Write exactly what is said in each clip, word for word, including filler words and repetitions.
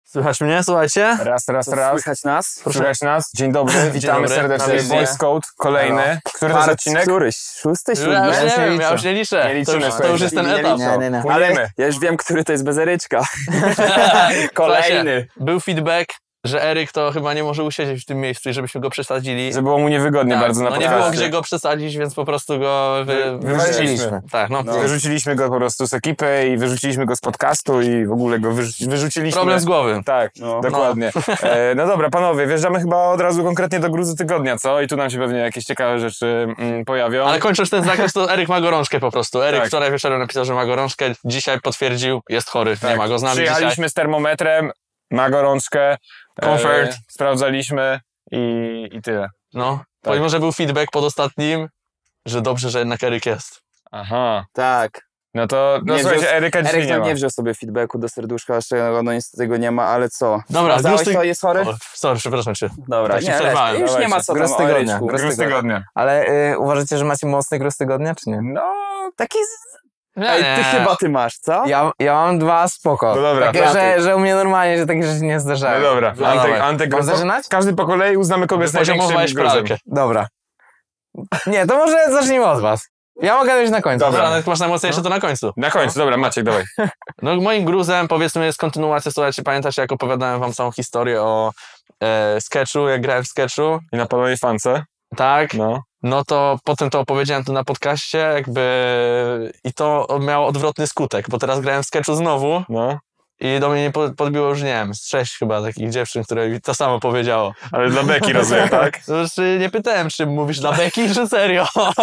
Słychać mnie? Słuchajcie? Raz, raz, raz. Słychać nas? Proszę. Słychać nas? Dzień dobry, witamy dobry. serdecznie. Na Voice Code, kolejny. Halo. Który to jest odcinek? Któryś? Szósty, siódmy? Ja już nie się wiem, liczę. ja już nie liczę. Nie liczymy, to, już, to słuchajcie. już jest ten Nie etap. liczę. Nie, nie, nie. Płyniemy. Ale ja już wiem, który to jest bezeryczka. Słuchajcie, Kolejny. był feedback, że Eryk to chyba nie może usiedzieć w tym miejscu i żebyśmy go przesadzili. Że było mu niewygodnie Tak, bardzo na no nie podcaście. było gdzie go przesadzić, więc po prostu go wy, Wy- wywaliliśmy. Tak, no. No. Wyrzuciliśmy go po prostu z ekipy i wyrzuciliśmy go z podcastu i w ogóle go wyrzu- wyrzuciliśmy. Problem z głowy. Tak, No. dokładnie. E, no dobra, panowie, wjeżdżamy chyba od razu konkretnie do gruzy tygodnia, co? I tu nam się pewnie jakieś ciekawe rzeczy mm, pojawią. Ale kończąc ten zakres, to Eryk ma gorączkę po prostu. Eryk Tak. wczoraj wieczorem napisał, że ma gorączkę, dzisiaj potwierdził, jest chory, Tak. nie ma go z nami dzisiaj. Przyjechaliśmy z termometrem, ma gorączkę. Comfort. E, sprawdzaliśmy i, i tyle. No, Tak. pomimo, że był feedback pod ostatnim, że dobrze, że jednak Eryk jest. Aha. Tak. No to, no Nie słuchajcie, wziął- Eryka dzisiaj Eryk nie no ma. nie wziął sobie feedbacku do serduszka, jeszcze no niestety go nie ma, ale co? Dobra, Sprawdzałeś, gruz ty- to jest chory? O, sorry, przepraszam cię. Dobra, tak się nie, przerwałem, już nie dawajcie. ma co Gruz tam o tygodnia, Eryczku. gruz Gruz tygodnia. Ale y, uważacie, że macie mocny gruz tygodnia, czy nie? No, Taki... z- Nie, Ej, nie. ty chyba ty masz, co? Ja, ja mam dwa spoko. No dobra, Takie, klaty. że, że u mnie normalnie, że takie rzeczy nie no zdarzają. dobra. No Antek, dawaj. Antek, Mam zaczynać? każdy po kolei uznamy kogo jest największym Poziomowałeś gruzem. pralkę. Dobra. Nie, to może zacznijmy od was. Ja mogę już na końcu. Dobra. Dobra, ale jak masz najmocniejsze, to na końcu. Na końcu, dobra, Maciek, dawaj. No moim gruzem, powiedzmy, jest kontynuacja, słuchajcie, pamiętacie, jak opowiadałem wam całą historię o e, sketchu, jak grałem w sketchu, I na palowej fance. tak? No. No to potem to opowiedziałem tu na podcaście, jakby i to miało odwrotny skutek, bo teraz grałem w sketchu znowu No. i do mnie nie po- podbiło już, nie wiem, z sześć chyba takich dziewczyn, które mi to samo powiedziało. Ale dla beki rozumiem, tak? To już y, nie pytałem, czy mówisz dla beki, czy serio?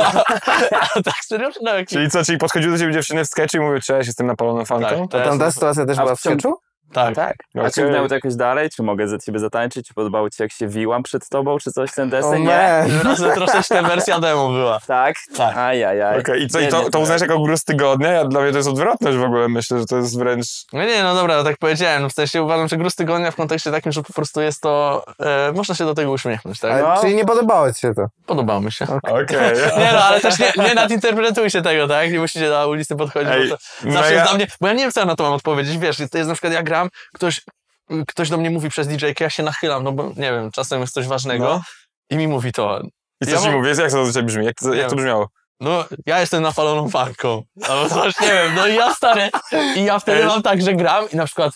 A tak serio, czy dla beki? Czyli co, czyli podchodziły do ciebie dziewczyny w sketchu i mówiły, cześć, jestem napaloną fanką? Tak, A to tam ta jest, sytuacja też A była w w ciągu- sketchu? tak. Tak. A Okej. ciągnęło to jakoś dalej? Czy mogę za ciebie zatańczyć? Czy podobało ci jak się wiłam przed tobą? Czy coś ten O deseń? nie. Razem troszeczkę wersja demo była. Tak? Tak. Ajajaj. Okej, i co, i Nie, to, nie, to uznajesz jako gruz tygodnia? Ja, dla mnie to jest odwrotność w ogóle, myślę, że to jest wręcz... No nie, no dobra, tak powiedziałem, w sensie uważam, że gruz tygodnia w kontekście takim, że po prostu jest to, e, można się do tego uśmiechnąć, tak? Ale, No. Czyli nie podobało ci się to? Podobało mi się. Okej. Nie no, ale też nie, nie nadinterpretujcie tego, tak? Nie musicie na ulicy podchodzić, Ej, bo to no zawsze ja- jest dla mnie, bo ja nie wiem, co ja na to mam odpowiedzieć, wiesz, to jest na przykład, ja gram, ktoś, ktoś do mnie mówi przez D J-kę, ja się nachylam, no bo nie wiem, czasem jest coś ważnego No. i mi mówi to. I co Ja ci mam- mówię? Jak to do ciebie brzmi? Jak to, Nie jak to wiem. brzmiało? No, ja jestem napaloną fanką, albo coś, nie wiem, no i ja stary, i ja wtedy Ej. mam tak, że gram i na przykład,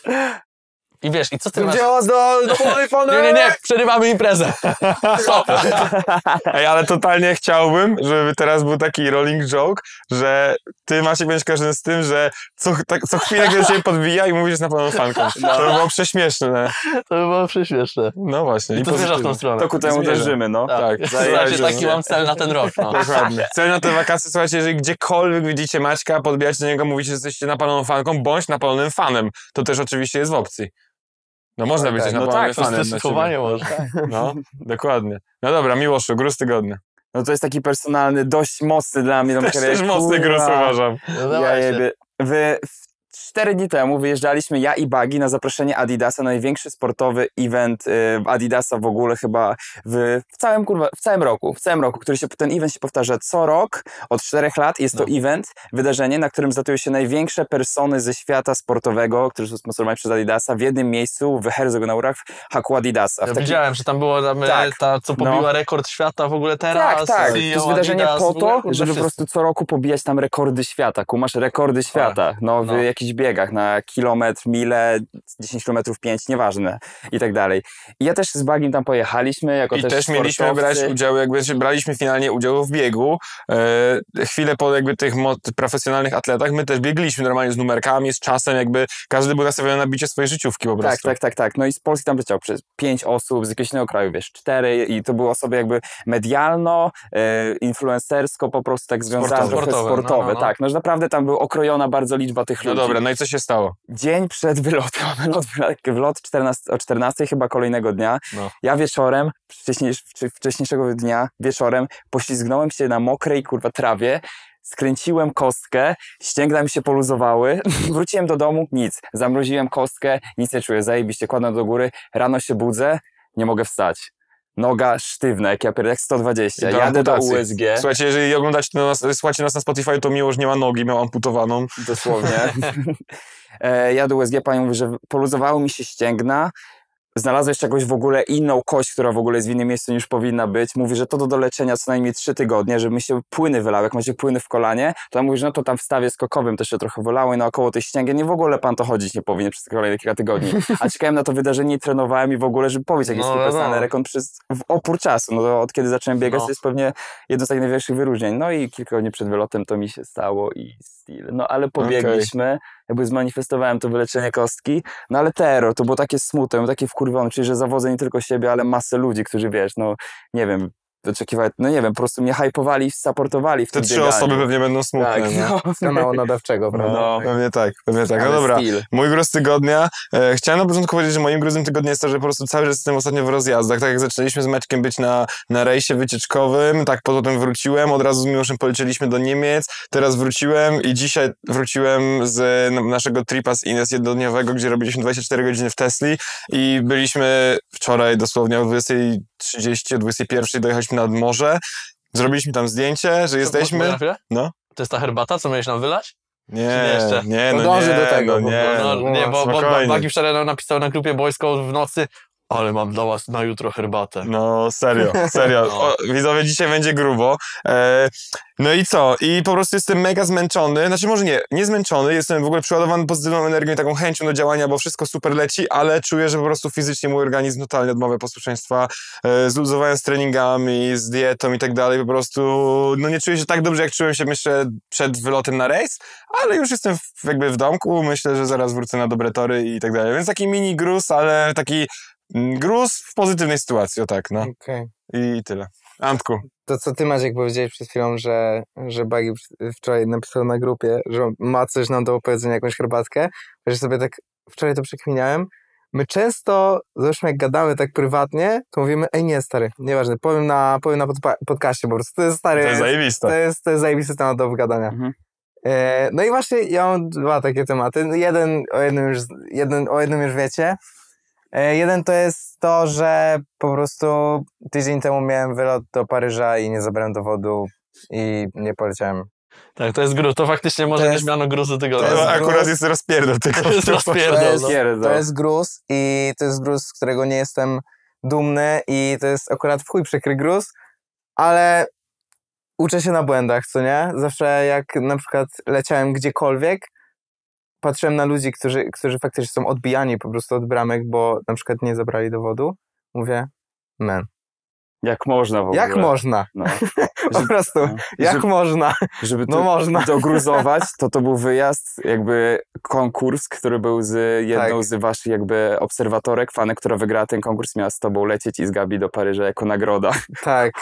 i wiesz, i co ty masz? Wzięła do, do telefonu! Nie, nie, nie, przerywamy imprezę. Stop. Ej, ale totalnie chciałbym, żeby teraz był taki rolling joke, że ty Maciek będziesz każdy z tym, że co, tak, co chwilę ktoś się podbija i mówisz, że jest napaloną fanką. To by było prześmieszne. To by było prześmieszne. No właśnie. I to zmierza w tą pozytywne. stronę. To ku temu Zmierzę. dążymy, no. Tak, Słuchajcie, zajęcie, taki no. mam cel na ten rok. No. Dokładnie. Cel na te wakacje, słuchajcie, jeżeli gdziekolwiek widzicie Maćka, podbijacie do niego, mówicie, że jesteście napaloną fanką, bądź napalonym fanem. To też oczywiście jest w opcji. No można być Okej, też no napalonym tak, to To fanem. jest na schowanie siebie. może. No, dokładnie. No dobra, Miłoszu, gruz tygodnia. No to jest taki personalny, dość mocny dla mnie. Też, też mocny gruz uważam. No Ja dawajcie. jebie. Wy, w cztery dni temu wyjeżdżaliśmy ja i Bagi na zaproszenie Adidasa, największy sportowy event y, Adidasa w ogóle chyba w, w całym kurwa, w całym roku, w całym roku, który się, ten event się powtarza co rok, od czterech lat. Jest to No. event, wydarzenie, na którym zatują się największe persony ze świata sportowego, które są sponsorowani przez Adidasa w jednym miejscu w Herzogenaurach w haku Adidasa. W Ja takim- widziałem, że tam była tam, Tak. ta, co pobiła No. rekord świata w ogóle teraz. Tak, tak. To C E O jest wydarzenie Adidas, po w ogóle, to, kurde, żeby po wszyscy. prostu co roku pobijać tam rekordy świata. Kumasz rekordy świata. No, w no. jakichś biegach na kilometr, milę, dziesięć kilometrów, pięć, nieważne i tak dalej. I ja też z Bagiem tam pojechaliśmy, jako I też, też mieliśmy brać sportowcy. udział, jakby się braliśmy finalnie udział w biegu. E, chwilę po jakby tych mo- profesjonalnych atletach, my też biegliśmy normalnie z numerkami, z czasem, jakby każdy był nastawiony na bicie swojej życiówki po Tak, prostu. tak, tak, tak. No i z Polski tam leciało przez pięć osób, z jakiegoś innego kraju, wiesz, cztery i to były osoby jakby medialno, e, influencersko po prostu tak związane, Sportowe. trochę Sportowe, sportowe, no, no, no. tak. No, że naprawdę tam była okrojona bardzo liczba tych No ludzi. dobra, no i co się stało? Dzień przed wylotem, wylot, wylot czternastego, o czternastej chyba kolejnego dnia, No. ja wieczorem, wcześniejsz, czy wcześniejszego dnia, wieczorem, poślizgnąłem się na mokrej, kurwa, trawie, skręciłem kostkę, ścięgna mi się poluzowały, wróciłem do domu, nic, zamroziłem kostkę, nic nie czuję, zajebiście, kładłem do góry, rano się budzę, nie mogę wstać. noga sztywna, jak ja pierdolę, jak sto dwadzieścia. I do Jadę do amputacji. U S G. Słuchajcie, jeżeli oglądacie to nas, słuchacie nas na Spotify, to Miłosz nie ma nogi, miał amputowaną. Dosłownie. e, jadę U S G, pani mówi, że poluzowało mi się ścięgna. Znalazłeś jakąś w ogóle inną kość, która w ogóle jest w innym miejscu niż powinna być. Mówi, że to do doleczenia co najmniej trzy tygodnie, żeby mi się płyny wylały. Jak macie płyny w kolanie, to on mówi, że no to tam w stawie skokowym też się trochę wylało i naokoło tej ścięgien nie w ogóle pan to chodzić nie powinien przez kolejne kilka tygodni. A czekałem na to wydarzenie i trenowałem i w ogóle, żeby powiedzieć, jak jest No, no, no, no. rekord przez w opór czasu. No to od kiedy zacząłem biegać, No. to jest pewnie jedno z takich największych wyróżnień. No i kilka dni przed wylotem to mi się stało i styl. No ale pobiegliśmy. Jakby zmanifestowałem to wyleczenie kostki, no ale terror, to było takie smutne, takie wkurwione, czyli że zawodzę nie tylko siebie, ale masę ludzi, którzy wiesz, no nie wiem, oczekiwali, no nie wiem, po prostu mnie hypowali i supportowali w Te tym trzy bieganiu. osoby pewnie będą smutne. Tak, nie? no. Z kanału nadawczego, prawda? No. Pewnie tak, pewnie tak. No Ale dobra, styl. mój gruz tygodnia. E, chciałem na początku powiedzieć, że moim gruzem tygodnia jest to, że po prostu cały czas jestem ostatnio w rozjazdach. Tak jak zaczęliśmy z Maćkiem być na, na rejsie wycieczkowym, tak potem wróciłem, od razu z Miłoszem polecieliśmy do Niemiec, teraz wróciłem i dzisiaj wróciłem z n- naszego tripa z Ines jednodniowego, gdzie robiliśmy dwadzieścia cztery godziny w Tesli i byliśmy wczoraj dosłownie o dwudziestej trzydzieści, o dwudziestej pierwszej dojechaliśmy nad morze. Zrobiliśmy tam zdjęcie, że jesteśmy... No. To jest ta herbata, co miałeś nam wylać? Nie, nie jeszcze? nie, To no dąży nie, do tego, no bo- nie, No, no, nie, bo, bo spokojnie. Bagi wczoraj nam napisał na grupie Boysko w nocy, ale mam dla was na jutro herbatę. No serio, serio. No. O, widzowie, dzisiaj będzie grubo. E, no i co? I po prostu jestem mega zmęczony. Znaczy może nie, nie zmęczony, jestem w ogóle przeładowany pozytywną energią i taką chęcią do działania, bo wszystko super leci, ale czuję, że po prostu fizycznie mój organizm totalnie odmawia posłuszeństwa. E, zluzowałem z treningami, z dietą i tak dalej. Po prostu no nie czuję się tak dobrze, jak czułem się myślę przed wylotem na rejs, ale już jestem w, jakby w domku. Myślę, że zaraz wrócę na dobre tory i tak dalej. Więc taki mini gruz, ale taki gruz w pozytywnej sytuacji, o tak, no. Okej. I tyle. Antku. To co ty, Maciek, powiedziałeś przed chwilą, że, że Bagi wczoraj napisał na grupie, że ma coś nam do opowiedzenia, jakąś herbatkę, że sobie tak wczoraj to przekminiałem. My często, zresztą jak gadamy tak prywatnie, to mówimy, ej nie stary, nieważne, powiem na, powiem na podpa- podcaście po prostu, to jest stary, To jest zajebiste. to jest, to jest zajebisty temat do wygadania. Mhm. E, no i właśnie ja mam dwa takie tematy. Jeden o jednym już, jeden, o jednym już wiecie. E, jeden to jest to, że po prostu tydzień temu miałem wylot do Paryża i nie zabrałem dowodu i nie poleciałem. Tak, to jest gruz, to faktycznie może To mieć jest- miano gruzu tygodnia. to To jest akurat gruz. jest rozpierdol tylko. To jest rozpierdol, To jest, no. Pierdol. to jest gruz i to jest gruz, z którego nie jestem dumny i to jest akurat w chuj przykry gruz, ale uczę się na błędach, co nie? Zawsze jak na przykład leciałem gdziekolwiek, patrzyłem na ludzi, którzy, którzy faktycznie są odbijani po prostu od bramek, bo na przykład nie zabrali dowodu. Mówię, man, Jak można w ogóle. jak można? No. Po prostu, no. jak Żeby- można? Żeby No to można. dogruzować, to to był wyjazd, jakby konkurs, który był z jedną Tak. z waszych jakby obserwatorek, fanek, która wygrała ten konkurs, miała z tobą lecieć i z Gabi do Paryża jako nagroda. Tak,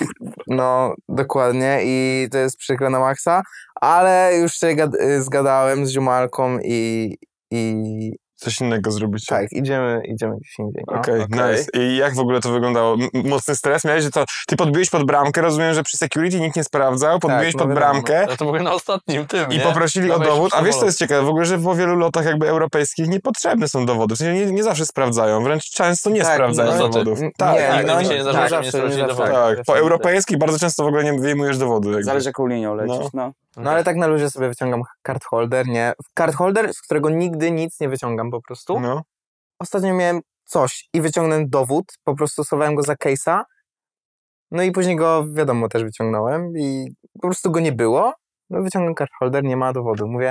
no dokładnie i to jest przykre na maksa, ale już się gad- y, zgadałem z ziomalką i, i Coś innego zrobić. tak, idziemy, idziemy gdzieś indziej. No. Okej, okej. nice. I jak w ogóle to wyglądało? M- mocny stres? Miałeś, że to ty podbiłeś pod bramkę, rozumiem, że przy security nikt nie sprawdzał, podbiłeś no pod wiadomo. bramkę Ale to w ogóle na ostatnim tym, i nie? poprosili o Dawaj dowód. A wiesz, samolot. co jest ciekawe? W ogóle, że po wielu lotach jakby europejskich niepotrzebne są dowody. W sensie nie, nie zawsze sprawdzają, wręcz często nie Tak, sprawdzają no, dowodów. N- Tak, nie, tak, no, no, no, się nie zdarza, tak, że nie sprawdzili dowodu. tak. zawsze Po nie. europejskich bardzo często w ogóle nie wyjmujesz dowodu. jakby. Zależy jaką linią lecisz, no. No ale tak na luzie sobie wyciągam card holder, nie? Card holder, z którego nigdy nic nie wyciągam po prostu. No. Ostatnio miałem coś i wyciągnąłem dowód, po prostu schowałem go za case'a, no i później go, wiadomo, też wyciągnąłem i po prostu go nie było. No wyciągam card holder, nie ma dowodu. Mówię,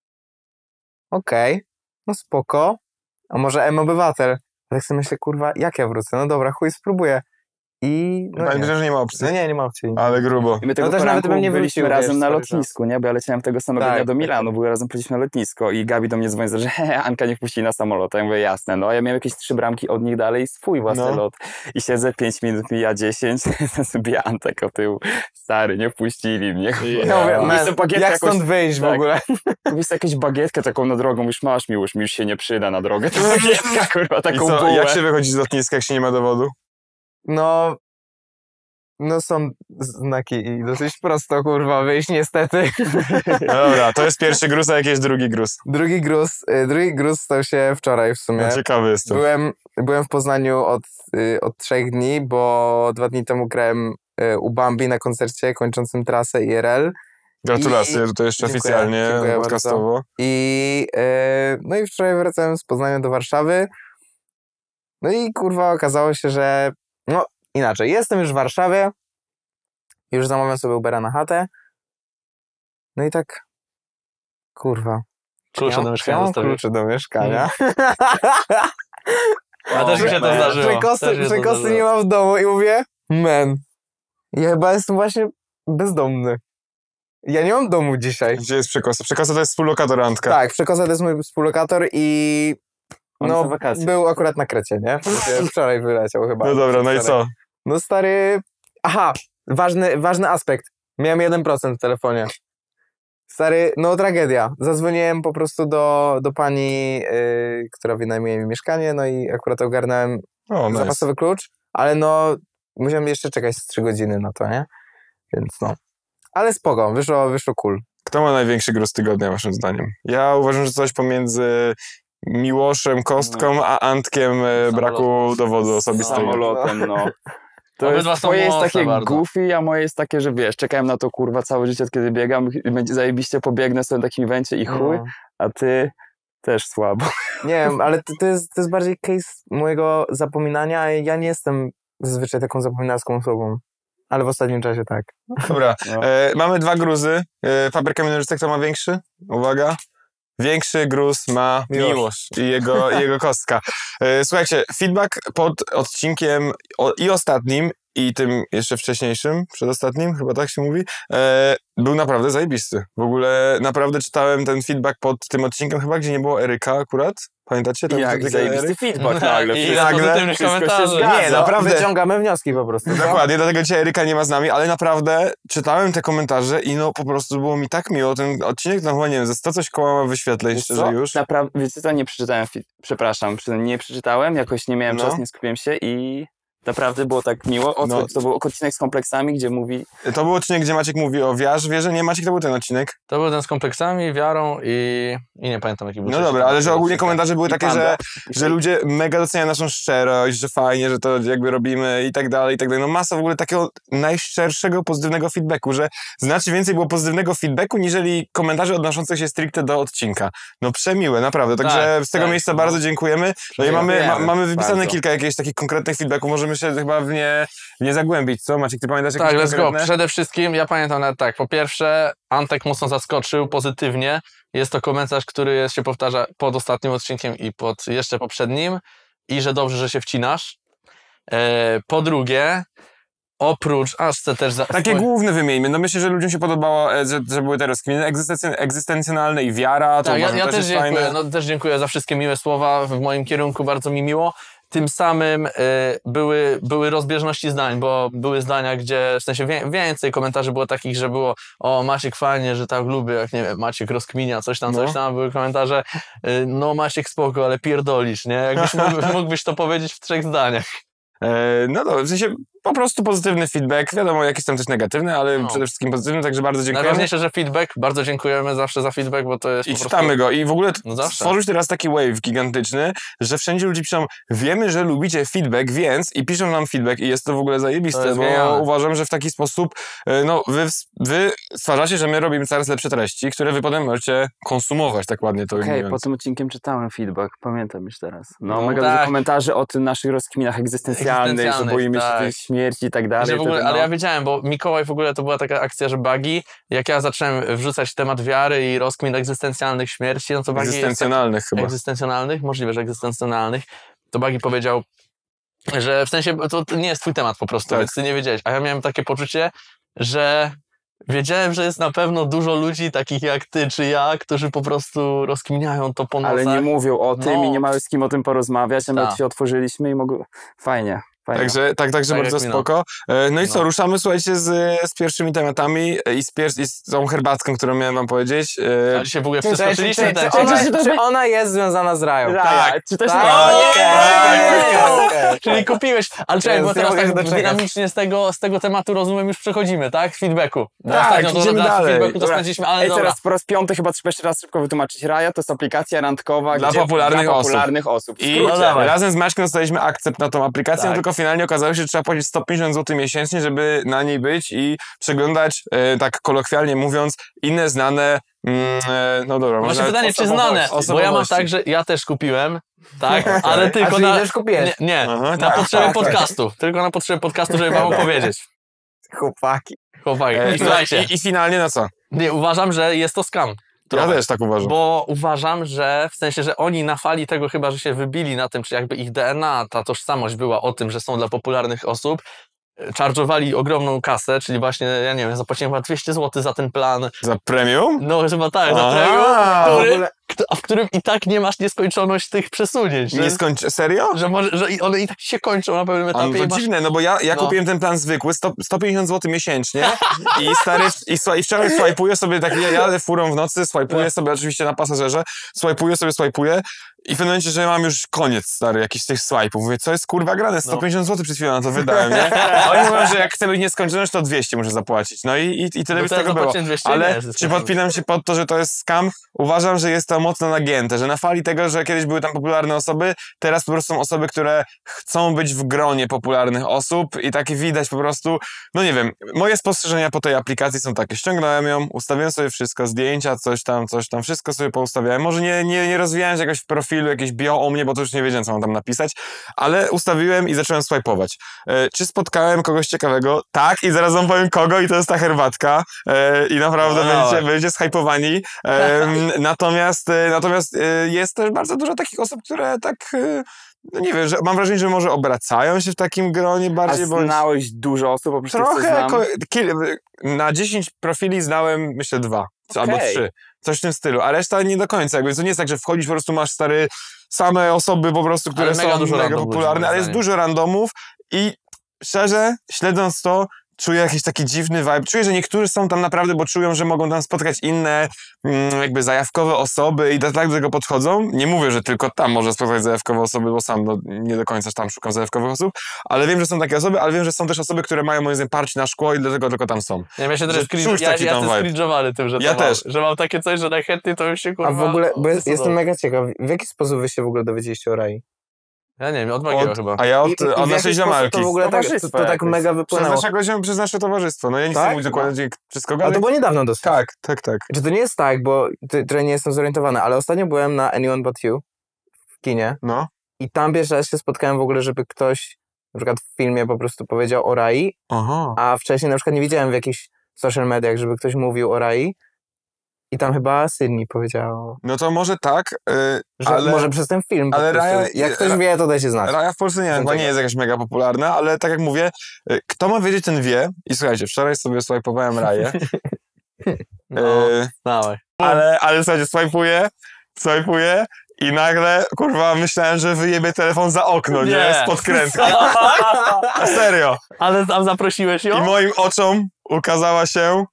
okej, no spoko, a może M-obywatel? Ale tak sobie myślę, kurwa, jak ja wrócę? No dobra, chuj, spróbuję. I no Pamiętam, nie. że nie ma opcji. No nie, nie ma opcji. Ale grubo. I my tego No też poranku nawet bym nie byliśmy wrócił, razem wiesz, na stary lotnisku, nie? Bo ja leciałem tego samego Tak, dnia do tak, Milanu, bo razem polecieliśmy na lotnisko i Gabi do mnie dzwoni, że he, Anka nie wpuści na samolot. A ja mówię, jasne, no. A ja miałem jakieś trzy bramki od nich dalej, swój własny No. lot. I siedzę pięć minut, mija dziesięć, sobie Antek o tył. Stary, nie wpuścili mnie. Ja mówię, Kupisz man, sobie bagietkę jak jakąś- stąd wyjść w tak. ogóle? Kupisz sobie jakąś bagietkę taką na drogę, mówisz, masz miłość, mi już się nie przyda na drogę. To bagietka, kurwa, I taką co, bułę. jak się wychodzi z lotniska, jak się nie ma dowodu? No, No są znaki i dosyć prosto, kurwa, wyjść niestety. Dobra, to jest pierwszy gruz, a jaki jest drugi gruz? Drugi gruz, y, drugi gruz stał się wczoraj w sumie. No, ciekawy jestem. Byłem, byłem w Poznaniu od, y, od trzech dni, bo dwa dni temu grałem y, u Bambi na koncercie kończącym trasę I R L. Gratulacje, I- tutaj jeszcze Dziękuję, oficjalnie, dziękuję podcastowo. I, y, no i wczoraj wracałem z Poznania do Warszawy. No i kurwa okazało się, że no inaczej, jestem już w Warszawie, już zamawiam sobie Ubera na chatę. No i tak, kurwa. Klucze Ja- do mieszkania ja mam zostawiłeś. klucze do mieszkania. A też mi się to man. zdarzyło. Przekosy, Też mi się to przekosy zdarzyło. nie ma w domu i mówię, man, ja chyba jestem właśnie bezdomny. Ja nie mam domu dzisiaj. Gdzie jest Przekosa? Przekosa to jest współlokator Antka. Tak, Przekosa to jest mój współlokator i On no, są wakacje. był akurat na Krecie, nie? Wczoraj wyleciał chyba. No dobra, no i Wczoraj. co? No stary, aha, ważny, ważny aspekt. Miałem jeden procent w telefonie. Stary, no tragedia. Zadzwoniłem po prostu do, do pani, yy, która wynajmuje mi mieszkanie, no i akurat ogarnąłem O, nice. zapasowy klucz, ale no musiałem jeszcze czekać z trzy godziny na to, nie? Więc no. Ale spoko, wyszło, wyszło cool. Kto ma największy gruz tygodnia, waszym zdaniem? Ja uważam, że coś pomiędzy Miłoszem, Kostką, a Antkiem e, braku dowodu osobistego. Samolotem, no. To Obydwa jest, są twoje jest mocne takie bardzo. goofy, a moje jest takie, że wiesz, czekałem na to kurwa całe życie, od kiedy biegam, będzie zajebiście pobiegnę sobie na takim evencie i chuj, No. a ty też słabo. Nie wiem, ale to, to, jest, to jest bardziej case mojego zapominania, a ja nie jestem zazwyczaj taką zapominalską osobą. Ale w ostatnim czasie tak. Dobra, No. e, mamy dwa gruzy. E, papier, kamień, nożyce, kto ma większy? Uwaga. Większy gruz ma Miłosz. Miłosz i jego, i jego Kostka. E, słuchajcie, feedback pod odcinkiem o, i ostatnim, i tym jeszcze wcześniejszym, przedostatnim, chyba tak się mówi, e, był naprawdę zajebisty. W ogóle naprawdę czytałem ten feedback pod tym odcinkiem, chyba gdzie nie było Eryka akurat. Pamiętacie? Tam Jak tylko zajebisty Eryk? feedback nagle. I wszystko- ile nagle pozytywnych wszystko się komentarzy. zgadza. Nie, naprawdę. Wyciągamy wnioski po prostu. Dokładnie, dlatego dzisiaj Eryka nie ma z nami, ale naprawdę czytałem te komentarze i no po prostu było mi tak miło. Ten odcinek, no chyba nie wiem, ze sto coś koła ma wyświetleń, Wiesz szczerze co? już. Naprawdę, wiecie co, nie przeczytałem, fi- przepraszam, przy- nie przeczytałem, jakoś nie miałem No. czasu, nie skupiłem się i naprawdę było tak miło. O, No. to, to był odcinek z kompleksami, gdzie mówi, To był odcinek, gdzie Maciek mówi o wierze, wierze, nie Maciek, to był ten odcinek. To był ten z kompleksami, wiarą i, i nie pamiętam jaki był No trzeci. dobra, ale że ogólnie komentarze były i takie, panda. że, I że ludzie mega doceniają naszą szczerość, że fajnie, że to jakby robimy i tak dalej, i tak dalej. No masa w ogóle takiego najszczerszego, pozytywnego feedbacku, że znacznie więcej było pozytywnego feedbacku, niżeli komentarzy odnoszących się stricte do odcinka. No przemiłe, naprawdę. Także Tak, z tego tak, miejsca no. bardzo dziękujemy. No i mamy, ma, Dziękujemy mamy wypisane bardzo. kilka jakichś takich konkretnych feedbacków, możemy się chyba w nie, w nie zagłębić, co? Maciek, ty pamiętasz jakieś Tak, let's go. konkretne? Przede wszystkim ja pamiętam nawet tak. Po pierwsze, Antek mocno zaskoczył pozytywnie. Jest to komentarz, który jest, się powtarza pod ostatnim odcinkiem i pod jeszcze poprzednim. I że dobrze, że się wcinasz. E, po drugie, oprócz, aż chcę też... Za, Takie główne wymieńmy. No myślę, że ludziom się podobało, e, że, że były te rozkminy egzystencjon- egzystencjonalne i wiara. To Tak, ja, uważam, ja też też jest dziękuję. fajne. No, też dziękuję za wszystkie miłe słowa w moim kierunku, bardzo mi miło. Tym samym y, były, były rozbieżności zdań, bo były zdania, gdzie w sensie wie, więcej komentarzy było takich, że było o Maciek fajnie, że tak lubię, jak nie wiem, Maciek rozkminia, coś tam, No. coś tam. Były komentarze, y, no Maciek spoko, ale pierdolisz, nie? Jakbyś mógł, mógłbyś to powiedzieć w trzech zdaniach. E, no to w sensie po prostu pozytywny feedback. Wiadomo, jakieś tam też negatywne, ale No. przede wszystkim pozytywny, także bardzo dziękujemy. Najważniejsze, że feedback, bardzo dziękujemy zawsze za feedback, bo to jest I po czytamy prostu... go. I w ogóle No zawsze. stworzyć teraz taki wave gigantyczny, że wszędzie ludzie piszą, wiemy, że lubicie feedback, więc i piszą nam feedback i jest to w ogóle To zajebiste, jest bo genialne. uważam, że w taki sposób e, no, wy, wy stwarzacie, że my robimy coraz lepsze treści, które wy potem możecie konsumować, tak ładnie to okej, ujmując. po tym odcinkiem czytałem feedback, pamiętam już teraz. No, No, mega tak. dużo komentarzy o tym naszych rozkminach egzystencjalnych, że Egzystencjalnych, boimy się tak. tej śmierci i tak I dalej. że w ogóle, wtedy, ale no. ja wiedziałem, bo Mikołaj w ogóle to była taka akcja, że Bagi, jak ja zacząłem wrzucać temat wiary i rozkmin egzystencjalnych śmierci, no to Bagi... Egzystencjonalnych chyba. Egzystencjonalnych, możliwe, że egzystencjonalnych, to Bagi powiedział, że w sensie to, to nie jest twój temat po prostu, Tak. więc ty nie wiedziałeś. A ja miałem takie poczucie, że wiedziałem, że jest na pewno dużo ludzi takich jak ty czy ja, którzy po prostu rozkminiają to po nocach. Ale nie mówią o tym No. i nie mają z kim o tym porozmawiać, a my Tak. się otworzyliśmy i mogą... Fajnie, fajnie. Także, tak, także Tak bardzo jak mi, no. spoko. E, No i co, No. ruszamy, słuchajcie, z, z pierwszymi tematami e, i z, pier- i z tą herbatką, którą miałem wam powiedzieć. E, A dzisiaj w ogóle Czy, czy, przeskoczyliśmy czy, ten czy, ona, czy to- czy ona jest związana z Rają? Raja, czy to się... Tak. O, Okej, nie! okej, okej, okej. Czyli i kupiłeś. Ale czekaj, Jezu, bo nie teraz mogę się tak doczekać. dynamicznie z tego, z tego tematu, rozumiem, już przechodzimy, tak? Feedbacku. Bo Tak, ostatnio to idziemy na dalej. feedbacku to Dobra. spędziliśmy, ale Ej, dobra. teraz po raz piąty chyba trzeba jeszcze raz szybko wytłumaczyć. Raya to jest aplikacja randkowa Dla gdzie, popularnych dla osób. popularnych osób. W I skrócie. No dawaj. razem z Maćkiem dostaliśmy akcept na tą aplikację, Tak. no tylko finalnie okazało się, że trzeba płacić sto pięćdziesiąt złotych miesięcznie, żeby na niej być i przeglądać, e, tak kolokwialnie mówiąc, inne znane, mm, e, no dobra, Właśnie może pytanie, czy osobowości- znane? Bo ja mam osobowości. tak, że ja też kupiłem, tak? Ale A tylko czyli na... też kupiłeś? Nie, nie Aha, na tak, potrzeby tak, tak. podcastu. Tylko na potrzeby podcastu, żeby wam opowiedzieć. Chłopaki. Chłopaki, E, i słuchajcie, I, I finalnie na co? nie, uważam, że jest to scam. Ja Trochę. też tak uważam. Bo uważam, że w sensie, że oni na fali tego chyba, że się wybili na tym, czy jakby ich D N A, ta tożsamość była o tym, że są dla popularnych osób, charge'owali ogromną kasę, czyli właśnie, ja nie wiem, zapłaciłem chyba dwieście złotych za ten plan. Za premium? No chyba tak, za Aha, premium, w który, ogóle- kto- w którym i tak nie masz nieskończoność tych przesunięć. Że, Nie skończ... Serio? że, może, że i one i tak się kończą na pewnym A, etapie. no to i masz... dziwne, no bo ja, ja No. kupiłem ten plan zwykły, sto, sto pięćdziesiąt złotych miesięcznie i stary, i, słuchaj, i wczoraj swajpuję sobie, tak ja jadę furą w nocy, swajpuję sobie oczywiście na pasażerze, swajpuję sobie, swajpuję i w pewnym momencie, że mam już koniec, stary, jakiś tych swajpów. Mówię, co jest kurwa grane, sto pięćdziesiąt złotych przed chwilą na to wydałem, nie? A oni mówią, że jak chcę być nieskończoność, to dwieście muszę zapłacić. No i, i, i tyle No by z to ja tego było. zapłaciłem dwieście, nie Ale jest czy dyskutable. podpinam się pod to, że to jest scam? Uważam, że jest to mocno nagięte, że na fali tego, że kiedyś były tam popularne osoby, teraz po prostu są osoby, które chcą być w gronie popularnych osób i takie widać po prostu, no nie wiem, moje spostrzeżenia po tej aplikacji są takie, ściągnąłem ją, ustawiłem sobie wszystko, zdjęcia, coś tam, coś tam, wszystko sobie poustawiałem, może nie, nie, nie rozwijałem się jakoś w profilu, jakieś bio o mnie, bo to już nie wiedziałem, co mam tam napisać, ale ustawiłem i zacząłem swajpować. E, czy spotkałem kogoś ciekawego? Tak, i zaraz wam powiem kogo i to jest ta herbatka e, i naprawdę No, będziecie, dawaj. będziecie zhypowani. E, natomiast e, natomiast e, jest też bardzo dużo takich osób, które tak, e, no nie wiem, że mam wrażenie, że może obracają się w takim gronie A bardziej, bo znałeś dużo osób, oprócz tych, co trochę, znam? ko- kil, na dziesięć profili znałem, myślę, dwa albo Okej. trzy. Coś w tym stylu, a reszta nie do końca. Jakby to nie jest tak, że wchodzisz, po prostu masz stary same osoby po prostu, które Ale mega są dużo mega random ludzi, popularne, moim ale jest zdaniem. dużo randomów i szczerze, śledząc to, czuję jakiś taki dziwny vibe. Czuję, że niektórzy są tam naprawdę, bo czują, że mogą tam spotkać inne mm, jakby zajawkowe osoby i tak do tego podchodzą. Nie mówię, że tylko tam może spotkać zajawkowe osoby, bo sam no, nie do końca tam szukam zajawkowych osób, ale wiem, że są takie osoby, ale wiem, że są też osoby, które mają moim zdaniem parcie na szkło i dlatego tylko tam są. Ja, ja się że też czuć screen, ja, taki ja tam jestem vibe. scringe'owany tym, że to Ja mam, też. że mam takie coś, że najchętniej to bym się kurwa... A w ogóle, bo jest, wystosował. jestem mega ciekaw, w jaki sposób wy się w ogóle dowiedzieliście o Rai? Ja nie wiem, od Magiego Od, chyba. a ja od, I- i- i w od jaki naszej sposób ziomalki. To w ogóle tak, to, Towarzystwo to tak jakoś. mega Przez wypłynęło. naszego ziom, przez nasze towarzystwo. No ja nie chcę Tak? mówić dokładnie przez kogo, Ale ale to było niedawno dosyć. tak, tak, tak. Czy to nie jest tak, bo ty- trochę nie jestem zorientowany, ale ostatnio byłem na Anyone But You w kinie No. i tam pierwszy raz się spotkałem w ogóle, żeby ktoś na przykład w filmie po prostu powiedział o Rai, Aha. a wcześniej na przykład nie widziałem w jakichś social mediach, żeby ktoś mówił o Rai i tam chyba Sydney powiedział, No to może tak, yy, że ale może przez ten film po ale prostu. Raya- Jak ktoś Ra- wie, to dajcie znać. Raja w Polsce nie, Jestem chyba nie ciekaw. jest jakaś mega popularna, ale tak jak mówię, y, kto ma wiedzieć, ten wie. I słuchajcie, wczoraj sobie swajpowałem Raję, No, y, dawaj. ale, ale słuchajcie, swajpuję, swajpuję i nagle, kurwa, myślałem, że wyjebie telefon za okno, nie? Nie. Z podkrętki. A serio. Ale tam zaprosiłeś I ją? moim oczom ukazała się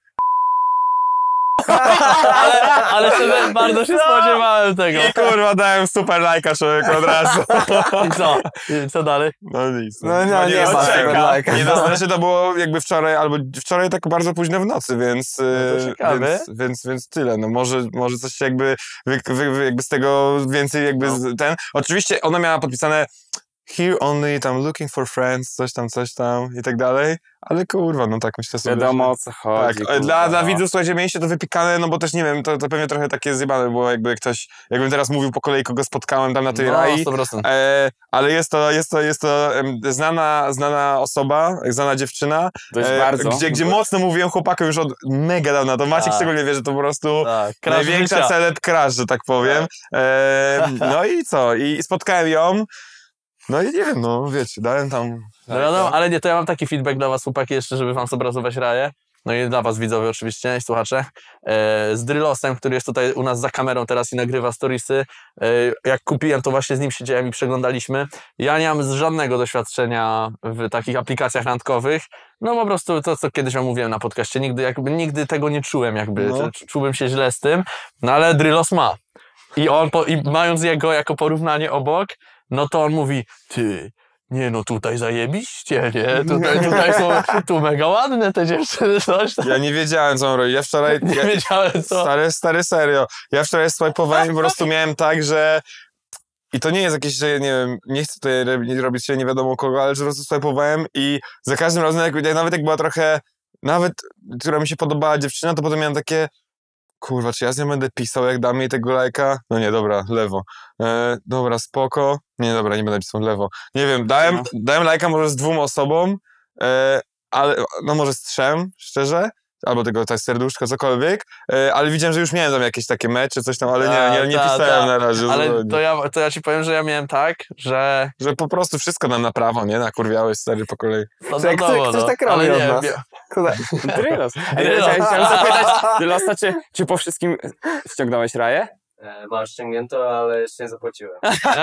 Ale, ale sobie bardzo się spodziewałem tego. i kurwa dałem super lajka człowieku od razu. I co? I co dalej? No nic. No nie, no, nie ma czeka. super lajka. Nie, no, znaczy to było jakby wczoraj, albo wczoraj tak bardzo późno w nocy, więc, No to e, ciekawe. więc, więc, więc tyle. No może, może coś jakby, wy, wy, wy, jakby z tego więcej jakby No. z, ten. Oczywiście ona miała podpisane here only, tam looking for friends, coś tam, coś tam i tak dalej, ale kurwa, no tak myślę sobie. Wiadomo że- o co chodzi. Tak, kurwa, dla, dla no. widzów, słuchajcie, mieliście to wypikane, no bo też nie wiem, to, to pewnie trochę takie zjebane było, jakby ktoś, jakbym teraz mówił po kolei, kogo spotkałem tam na tej No, Rai, sto procent. e, ale jest to, jest to, jest to em, znana, znana osoba, znana dziewczyna, Dość e, bardzo. gdzie, gdzie mocno mówiłem chłopakom już od mega dawna, to Maciek Tak. szczególnie wie, że to po prostu Tak, crash największa życia. celeb crash, że tak powiem. E, no i co? I spotkałem ją, no i nie wiem, no wiecie, dałem tam... No wiadomo, ale nie, to ja mam taki feedback dla was, chłopaki, jeszcze, żeby wam zobrazować Raję. No i dla was widzowie oczywiście i słuchacze. E, z Drillosem, który jest tutaj u nas za kamerą teraz i nagrywa storiesy. E, jak kupiłem, to właśnie z nim siedziałem i przeglądaliśmy. Ja nie mam żadnego doświadczenia w takich aplikacjach randkowych. No po prostu to, co kiedyś wam mówiłem na podcaście, nigdy, jakby, nigdy tego nie czułem jakby, No. Czu- czułem się źle z tym. No ale Drillos ma. I on, po, i mając jego jako porównanie obok, no to on mówi, ty, nie no tutaj zajebiście, nie? Tutaj, tutaj są tu mega ładne te dziewczyny, coś tam. Ja nie wiedziałem, co on robi. Ja wczoraj... Nie Ja, wiedziałem co. stary, stary, serio. Ja wczoraj swipowałem i po prostu miałem tak, że... I to nie jest jakieś, że nie wiem, nie chcę tutaj rob- robić się nie wiadomo kogo, ale że po prostu swipowałem i za każdym razem, jak, jak nawet jak była trochę, nawet, która mi się podobała dziewczyna, to potem miałem takie, kurwa, czy ja z nią będę pisał, jak dam jej tego lajka? No nie, dobra, lewo. E, dobra, spoko. Nie, dobra, nie będę pisał lewo. Nie wiem, dałem, No. dałem lajka może z dwóm osobom, e, ale, no może z trzem, szczerze. Albo tego tak serduszko, cokolwiek, e, ale widziałem, że już miałem tam jakieś takie mecze, coś tam, ale nie, nie, nie Ta, ta, pisałem ta. na razie. Ale zupełnie. to ja, to ja ci powiem, że ja miałem tak, że... Że po prostu wszystko nam na prawo, nie? Nakurwiałeś stary po kolei. No, Że ktoś- ktoś tak robi ale od nie, nas. wie- Kurde. Drylos. Ej, Drylos. ja chciałem zapytać Dylosa, czy, czy po wszystkim ściągnąłeś raję? E, Mam ściągnięto, ale jeszcze nie zapłaciłem.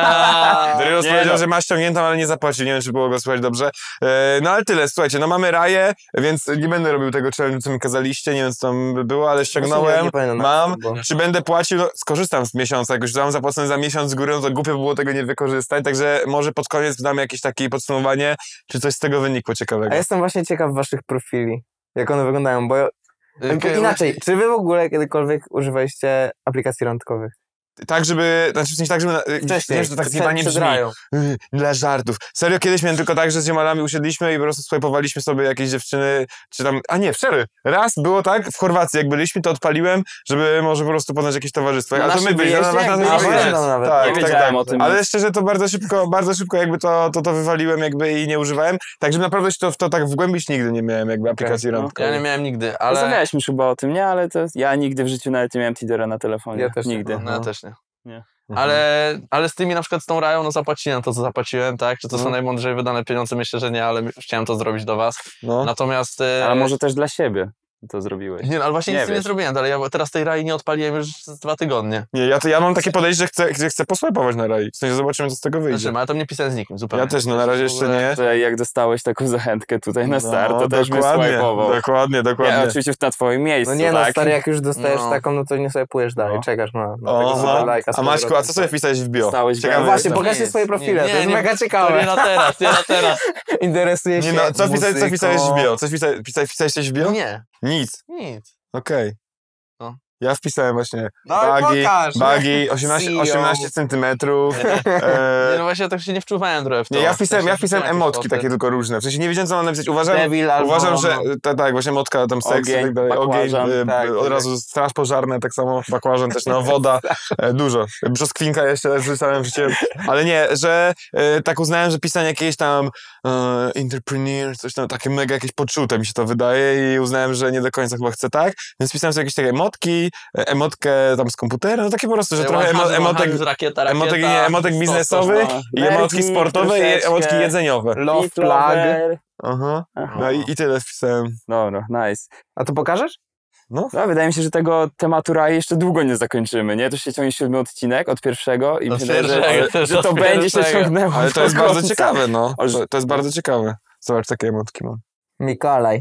A, Drylos nie powiedział, no. że ma ściągniętą, ale nie zapłacił. Nie wiem, czy było go słychać dobrze. E, no ale tyle, słuchajcie, no mamy raję, więc nie będę robił tego challenge, co mi kazaliście, nie wiem, co tam by było, ale ściągnąłem, nie, nie pamiętam, mam. bo- Czy będę płacił? No, skorzystam z miesiąca, jak już mam zapłacone za miesiąc z góry, no to głupio by było tego nie wykorzystać, także może pod koniec damy jakieś takie podsumowanie, czy coś z tego wynikło ciekawego. A jestem właśnie ciekaw waszych profili, jak one wyglądają, bo Okej, inaczej, czy wy w ogóle kiedykolwiek używaliście aplikacji randkowych? Tak, żeby, znaczy w sensie tak, żeby, na- Wcześniej, wiesz, to tak przed- zjebanie przed brzmi. rają. Yy, Dla żartów. Serio, kiedyś miałem tylko tak, że z ziomalami usiedliśmy i po prostu swipowaliśmy sobie jakieś dziewczyny, czy tam, a nie, szczery, raz było tak, w Chorwacji jak byliśmy, to odpaliłem, żeby może po prostu poznać jakieś towarzystwo. Na A to my naszym byliśmy, na, wyjeździe, na, na, jak na, byliśmy? na, Pamiętam nawet. tak, Nie tak, wiedziałem tak. o tym. Ale szczerze, to bardzo szybko, bardzo szybko jakby to, to, to wywaliłem jakby i nie używałem, tak żeby naprawdę się to, w to tak wgłębić nigdy nie miałem jakby aplikacji no. randkowej. Ja nie miałem nigdy, ale... Rozmawialiśmy już chyba o tym, nie? Ale to ja nigdy w życiu nawet nie miałem Tindera na telefonie. Ja też nie. Nigdy. No ja też nie. Nie. Mhm. Ale, ale z tymi na przykład z tą rają, no zapłaciłem to, co zapłaciłem, tak? Czy to są No. najmądrzej wydane pieniądze? Myślę, że nie, ale chciałem to zrobić do was. No. Natomiast... e, Ale może też dla siebie to zrobiłeś. Nie, no, ale właśnie Nie nic z tym nie wiesz. zrobiłem, ale ja teraz tej rai nie odpaliłem już z dwa tygodnie. Nie, ja, to, ja mam takie podejście, że chcę, że chcę poswipować na rai. W sensie zobaczymy, co z tego wyjdzie. Znaczy, ale to nie pisałem z nikim zupełnie. Ja też, no na razie W jeszcze ogóle- nie. Że jak dostałeś taką zachętkę tutaj na start, to No, też bym dokładnie, swipe'ował. dokładnie, dokładnie. Ja, oczywiście na twoim miejscu, No nie no, tak? stary, jak już dostajesz No. taką, no to nie sobie pujesz dalej, No. czekasz na, na O, tego no. super lajka. A Maćku, a co sobie wpisałeś w bio? Stałeś Ciekawe No Właśnie, jestem. pokażcie Nie, swoje nie, profile, nie, to jest nie, mega To ciekawe. nie na teraz, nie na teraz. Interesuje się Nie no, co, wpisałeś, co muzyką. wpisałeś w bio? Coś wpisałeś, wpisałeś, wpisałeś coś w bio? Nie, Nic, nic. okej. No. Ja wpisałem właśnie No bagi, pokaż. bagi, osiemnaście, C E O. osiemnaście centymetrów. Nie, E, no właśnie ja tak się nie wczuwałem trochę w to. nie, ja wpisałem, ja W sensie wpisałem jakieś emotki foty. takie tylko różne. W sensie nie wiedziałem, co mam napisać. Uważam, Devil albo... uważam, że tak, tak, właśnie motka, tam seks i Ogień, tak dalej. Ogień, bakłażan, e, tak, od tak. razu straż pożarna, tak samo bakłażan też, no woda, e, dużo. Brzoskwinka jeszcze rzucałem w życie. Ale nie, że e, tak uznałem, że pisanie jakieś tam e, entrepreneur, coś tam, takie mega jakieś poczute mi się to wydaje i uznałem, że nie do końca chyba chcę tak, więc pisałem sobie jakieś takie emotki, e, emotkę tam z komputera, no takie po prostu, że Ja trochę mam emo, hasło, mam emotek, hasło, rakieta, rakieta, emotek, nie, emotek sto, biznesowy sto, sto. i emotki Berki, sportowe i troszeczkę. emotki jedzeniowe. Love Meat plug. lover. Aha. Aha. No i, i tyle wpisałem. Dobra, nice. A to pokażesz? No. No, wydaje mi się, że tego tematu rai jeszcze długo nie zakończymy, nie? To się ciągnie siódmy odcinek od pierwszego i Od myślę, że, pierwszego, też że to od będzie się pierwszego. ciągnęło Ale to do jest bardzo końca. ciekawe, no. O, że- To, to jest bardzo ciekawe. Zobacz, takie emotki mam. Mikolaj.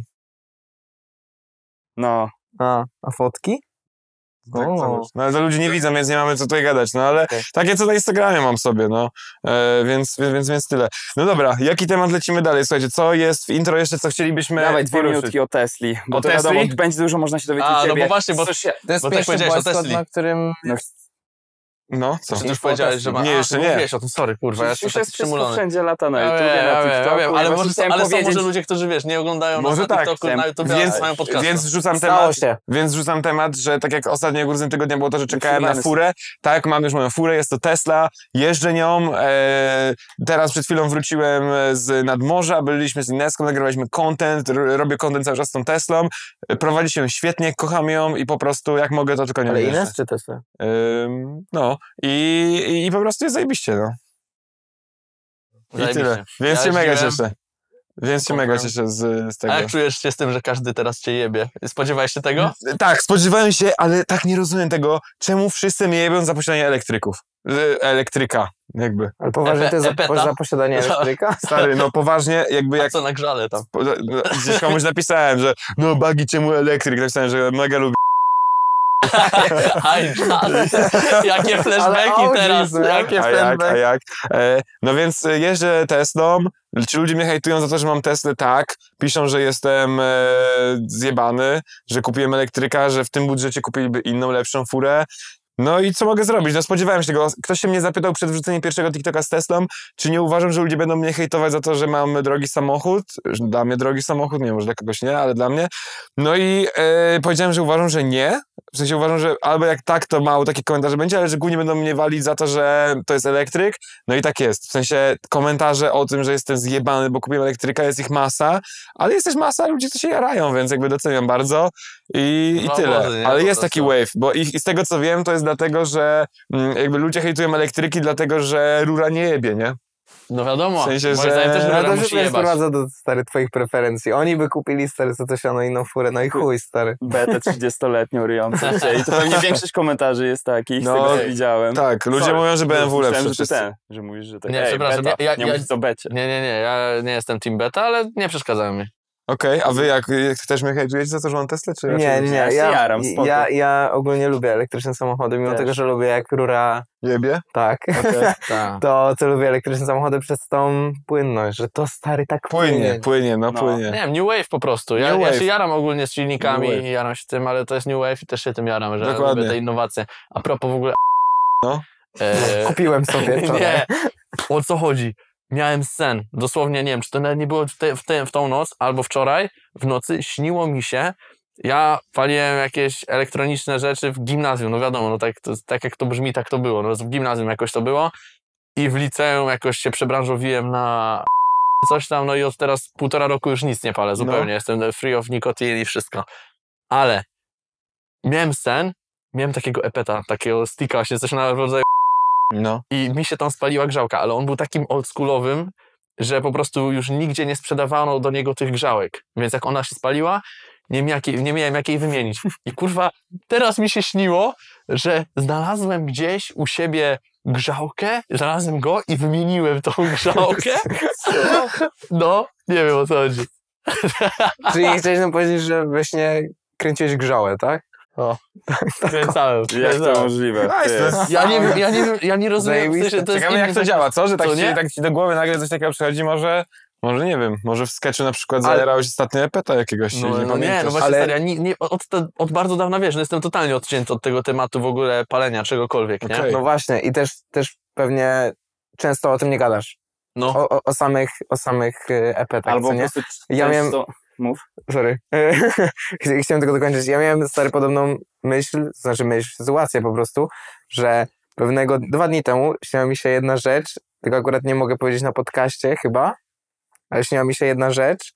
No, A, a fotki? Tak, O. zobacz. No ale to ludzie nie widzą, więc nie mamy co tutaj gadać, no ale Okej. takie co na Instagramie mam sobie, no. E, więc, więc, więc, więc tyle. No dobra, jaki temat lecimy dalej? Słuchajcie, co jest w intro jeszcze, co chcielibyśmy dawaj dwie poruszyć? minutki o Tesli, bo O to Tesli? wiadomo, będzie dużo można się dowiedzieć A, u no ciebie. bo właśnie, bo- Co się... To jest Bo tak pierwszy powiedziałeś o błyskat, Tesli. na którym... No, co? Czy nie już po powiedziałeś, że ma... Nie, A, jeszcze ty nie. mówiłeś o tym, sorry, kurwa, ja Już jestem jest taki wszystko przymulony. wszędzie lata na Ja YouTubie, wiem, na ja wiem, TikToku. ja wiem, ale, właśnie może, chciałem ale są powiedzieć, może ludzie, którzy wiesz, nie oglądają Może nas na tak, TikToku, chciałem- na YouTube, więc- a mają podcast. Więc rzucam Stało temat, się. więc rzucam temat, że tak jak ostatnio grudzy tygodnia było to, że czekałem na Wyśmiany furę, tak, mam już moją furę, jest to Tesla, jeżdżę nią, e, teraz przed chwilą wróciłem z nadmorza, byliśmy z Ineską, nagrywaliśmy content, r- robię content cały czas z tą Teslą, e, prowadzi się świetnie, kocham ją i po prostu jak mogę, to tylko nie Ale jeżdżę. Ines czy Tesla? Ym, no i, i, i po prostu jest zajebiście, no. I Zajebiście. tyle. Więc Ja się mega jeździłem. cieszę. Więc się mega Spoko. cieszę z, z tego. A jak czujesz się z tym, że każdy teraz cię jebie? Spodziewałeś się tego? Tak, spodziewałem się, ale tak nie rozumiem tego, czemu wszyscy mnie jebią za posiadanie elektryków. Y, Elektryka, jakby. Ale poważnie to jest za, Epeta? za posiadanie elektryka? Stary, no poważnie, jakby A jak co na grzale tam? po- no, gdzieś komuś napisałem, że no Bagi, czemu elektryk? Napisałem, że mega lubię Aj, jakie flashbacki Ale teraz, O G, jakie A jak, a flashbacki. jak? E, no więc jeżdżę Teslą. Czy ludzie mnie hejtują za to, że mam Teslę? Tak. Piszą, że jestem e, zjebany, że kupiłem elektryka, że w tym budżecie kupiliby inną, lepszą furę. No i co mogę zrobić? No spodziewałem się tego. Ktoś się mnie zapytał przed wrzuceniem pierwszego TikToka z Teslą, czy nie uważam, że ludzie będą mnie hejtować za to, że mam drogi samochód. Dla mnie drogi samochód, nie, może dla kogoś nie, ale dla mnie. No i e, powiedziałem, że uważam, że nie. W sensie uważam, że albo jak tak, to mało takie komentarze będzie, ale że głównie będą mnie walić za to, że to jest elektryk. No i tak jest. W sensie komentarze o tym, że jestem zjebany, bo kupiłem elektryka, jest ich masa, ale jest też masa ludzi, co się jarają, więc jakby doceniam bardzo i, i No, tyle. może, nie? Ale Po jest taki prostu. wave, bo ich, i z tego co wiem, to jest dlatego, że mm, jakby ludzie hejtują elektryki, dlatego że rura nie jebie, nie? No wiadomo, W sensie, moim że- zdaniem też Ale Rura to musi wszystko jest jebać. sprowadza do stary twoich preferencji. Oni by kupili stary za to siano inną furę, no i chuj stary. Betę trzydziestoletnią ryjącą się i to pewnie większość komentarzy jest takich, z No, tego co widziałem. Tak, ludzie Sorry, mówią, że B M W myślałem, lepsze że ty wszyscy. ten, że mówisz, że tak. Nie, Ej, przepraszam, Beta, ja- ja- nie ja- mówisz o becie. Nie, nie, nie, ja nie jestem team beta, ale nie przeszkadzają mi. Okej, a wy jak, jak też mnie hejtujecie za to, że mam Teslę, czy raczej Nie, nie, nie. Ja się Ja, jaram, spoko. ja, ja ogólnie lubię elektryczne samochody, mimo Też. tego, że lubię jak rura, jebie? tak. Okej. Tak. To, co lubię elektryczne samochody przez tą płynność, że to stary tak Płynie, płynie, no, No. płynie. Nie wiem, New Wave po prostu. Ja, New ja Wave. się jaram ogólnie z silnikami New Wave. i jaram się tym, ale to jest New Wave i też się tym jaram, że Dokładnie. lubię te innowacje. A propos w ogóle... No. E, Kupiłem sobie wczoraj. nie, o co chodzi? Miałem sen, dosłownie, nie wiem, czy to nawet nie było w, te, w, te, w tą noc, albo wczoraj w nocy, śniło mi się, ja paliłem jakieś elektroniczne rzeczy w gimnazjum, no wiadomo, no tak, to, tak jak to brzmi, tak to było, no w gimnazjum jakoś to było i w liceum jakoś się przebranżowiłem na coś tam, no i od teraz półtora roku już nic nie palę, zupełnie, jestem free of nicotine i wszystko, ale miałem sen, miałem takiego epeta, takiego sticka, właśnie coś na rodzaju No. i mi się tam spaliła grzałka, ale on był takim oldschoolowym, że po prostu już nigdzie nie sprzedawano do niego tych grzałek. Więc jak ona się spaliła, nie, miałem, nie miałem jak jej wymienić. I kurwa, teraz mi się śniło, że znalazłem gdzieś u siebie grzałkę, znalazłem go i wymieniłem tą grzałkę. No, nie wiem o co chodzi. Czyli chciałeś nam powiedzieć, że we śnie kręciłeś grzałę, tak? O, kręcałem. Jak to kręcałem. możliwe? Nice, Ty. to jest- Ja nie wiem, ja nie wiem, ja nie rozumiem. W Zajebiste. sensie, to jest Ciekawe jak inny to działa, co? Że tak Co, ci, nie? tak ci do głowy nagle coś takiego przychodzi, może, może nie wiem, może w sketchu na przykład Ale- zajerałeś ostatnio epeta jakiegoś, No, nie no nie, pamiętasz. no właśnie Ale- stary, ja nie, nie, od, te- od bardzo dawna wiesz, no jestem totalnie odcięty od tego tematu w ogóle palenia czegokolwiek, nie? Okej. No właśnie i też, też pewnie często o tym nie gadasz. No, O, o, o samych, o samych y, epetach, Albo co po nie? prostu Ja miałem- często... Mów. Sorry. Chciałem tylko dokończyć. Ja miałem stary podobną myśl, to znaczy myśl, sytuację po prostu, że pewnego, dwa dni temu śniła mi się jedna rzecz, tylko akurat nie mogę powiedzieć na podcaście chyba, ale śniła mi się jedna rzecz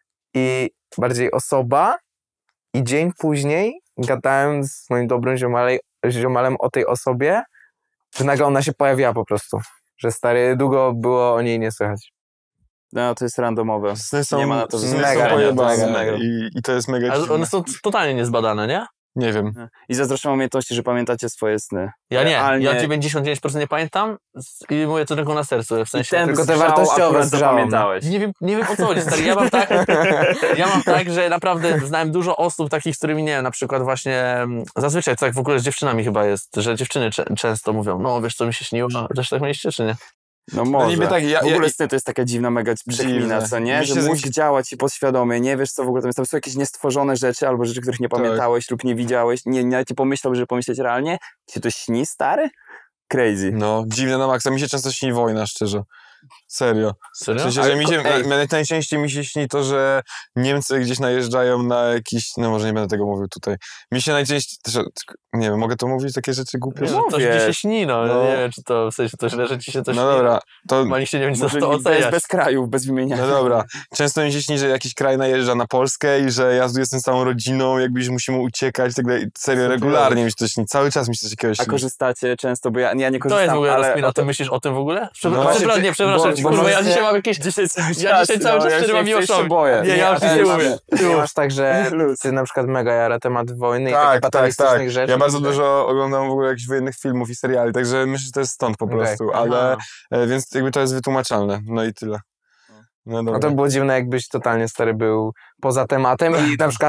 i bardziej osoba i dzień później gadałem z moim dobrym ziomalem, ziomalem o tej osobie, że nagle ona się pojawiła po prostu. Że stary, długo było o niej nie słychać. No, to jest randomowe. Sny są, Nie ma na to sny względu. są Mega, pojebane mega, mega. I, i to jest mega ale dziwne. one są totalnie niezbadane, nie? Nie wiem. I zazdroszczę umiejętności, że pamiętacie swoje sny. Ja nie, Realnie- ja dziewięćdziesiąt dziewięć procent nie pamiętam z- i mówię to tylko na sercu, w I sensie... ten tylko te strzał wartościowe akurat z grzałem. zapamiętałeś. Nie wiem, nie wiem o co chodzi, stary. Ja mam tak, ja mam tak, że naprawdę znałem dużo osób takich, z którymi, nie wiem, na przykład właśnie mm, zazwyczaj tak w ogóle z dziewczynami chyba jest, że dziewczyny cze- często mówią, no wiesz co mi się śniło, a też tak mieliście czy nie? No może. niby tak, ja- w ogóle ja- sny to jest taka dziwna mega przekmina, Dziwne. co nie? Mi Że się z- mózg działa ci podświadomie, nie wiesz co w ogóle tam jest. Tam są jakieś niestworzone rzeczy albo rzeczy, których nie Tak. pamiętałeś lub nie widziałeś. Nie, nie ci pomyślał, żeby pomyśleć realnie. Ci to śni, stary? Crazy. No, dziwne na maksa. Mi się często śni wojna, szczerze. Serio. W Serio? sensie, Ale że mi się, ko- ej. na- najczęściej mi się śni to, że Niemcy gdzieś najeżdżają na jakiś, no może nie będę tego mówił tutaj. Mi się najczęściej, też, nie wiem, mogę to mówić, takie rzeczy głupie? Nie, że- no, coś ci się wiesz. śni, no, No. nie wiem czy to, w sensie to źle, że ci się to śni. No dobra, to, Bo nikt się nie będzie Może to nigdy jest oceniać. bez krajów, bez wymieniania. no dobra. Często mi się śni, że jakiś kraj najeżdża na Polskę i że ja tu jestem z całą rodziną, jakbyś musimy uciekać i tak dalej. Serio, Co ty regularnie mi się to śni, cały czas mi się coś takiego A śni. korzystacie często, bo ja, ja nie korzystam, To jest w ogóle ale rozkmina, o ty to- myślisz o tym w ogóle? No Przepraszam, właśnie, przepraszam, nie, przepraszam bo- cię, bo kurwa, ja właśnie- dzisiaj mam jakieś... Dzisiaj cały czas, Ja dzisiaj cały no, czas ja przerywam się mi oczami. boję. Nie, ja już ale nie masz- mówię. Nie masz tak, że Luz. ty na przykład mega jara temat wojny i Tak, takich tak, fatalistycznych tak. rzeczy. Ja bardzo że- dużo oglądam w ogóle jakichś wojennych filmów i seriali, także myślę, że to jest stąd po Okej. prostu, ale Aha. e, więc jakby to jest wytłumaczalne. No i tyle. No No dobra. to było dziwne, jakbyś totalnie stary był poza tematem i na przykład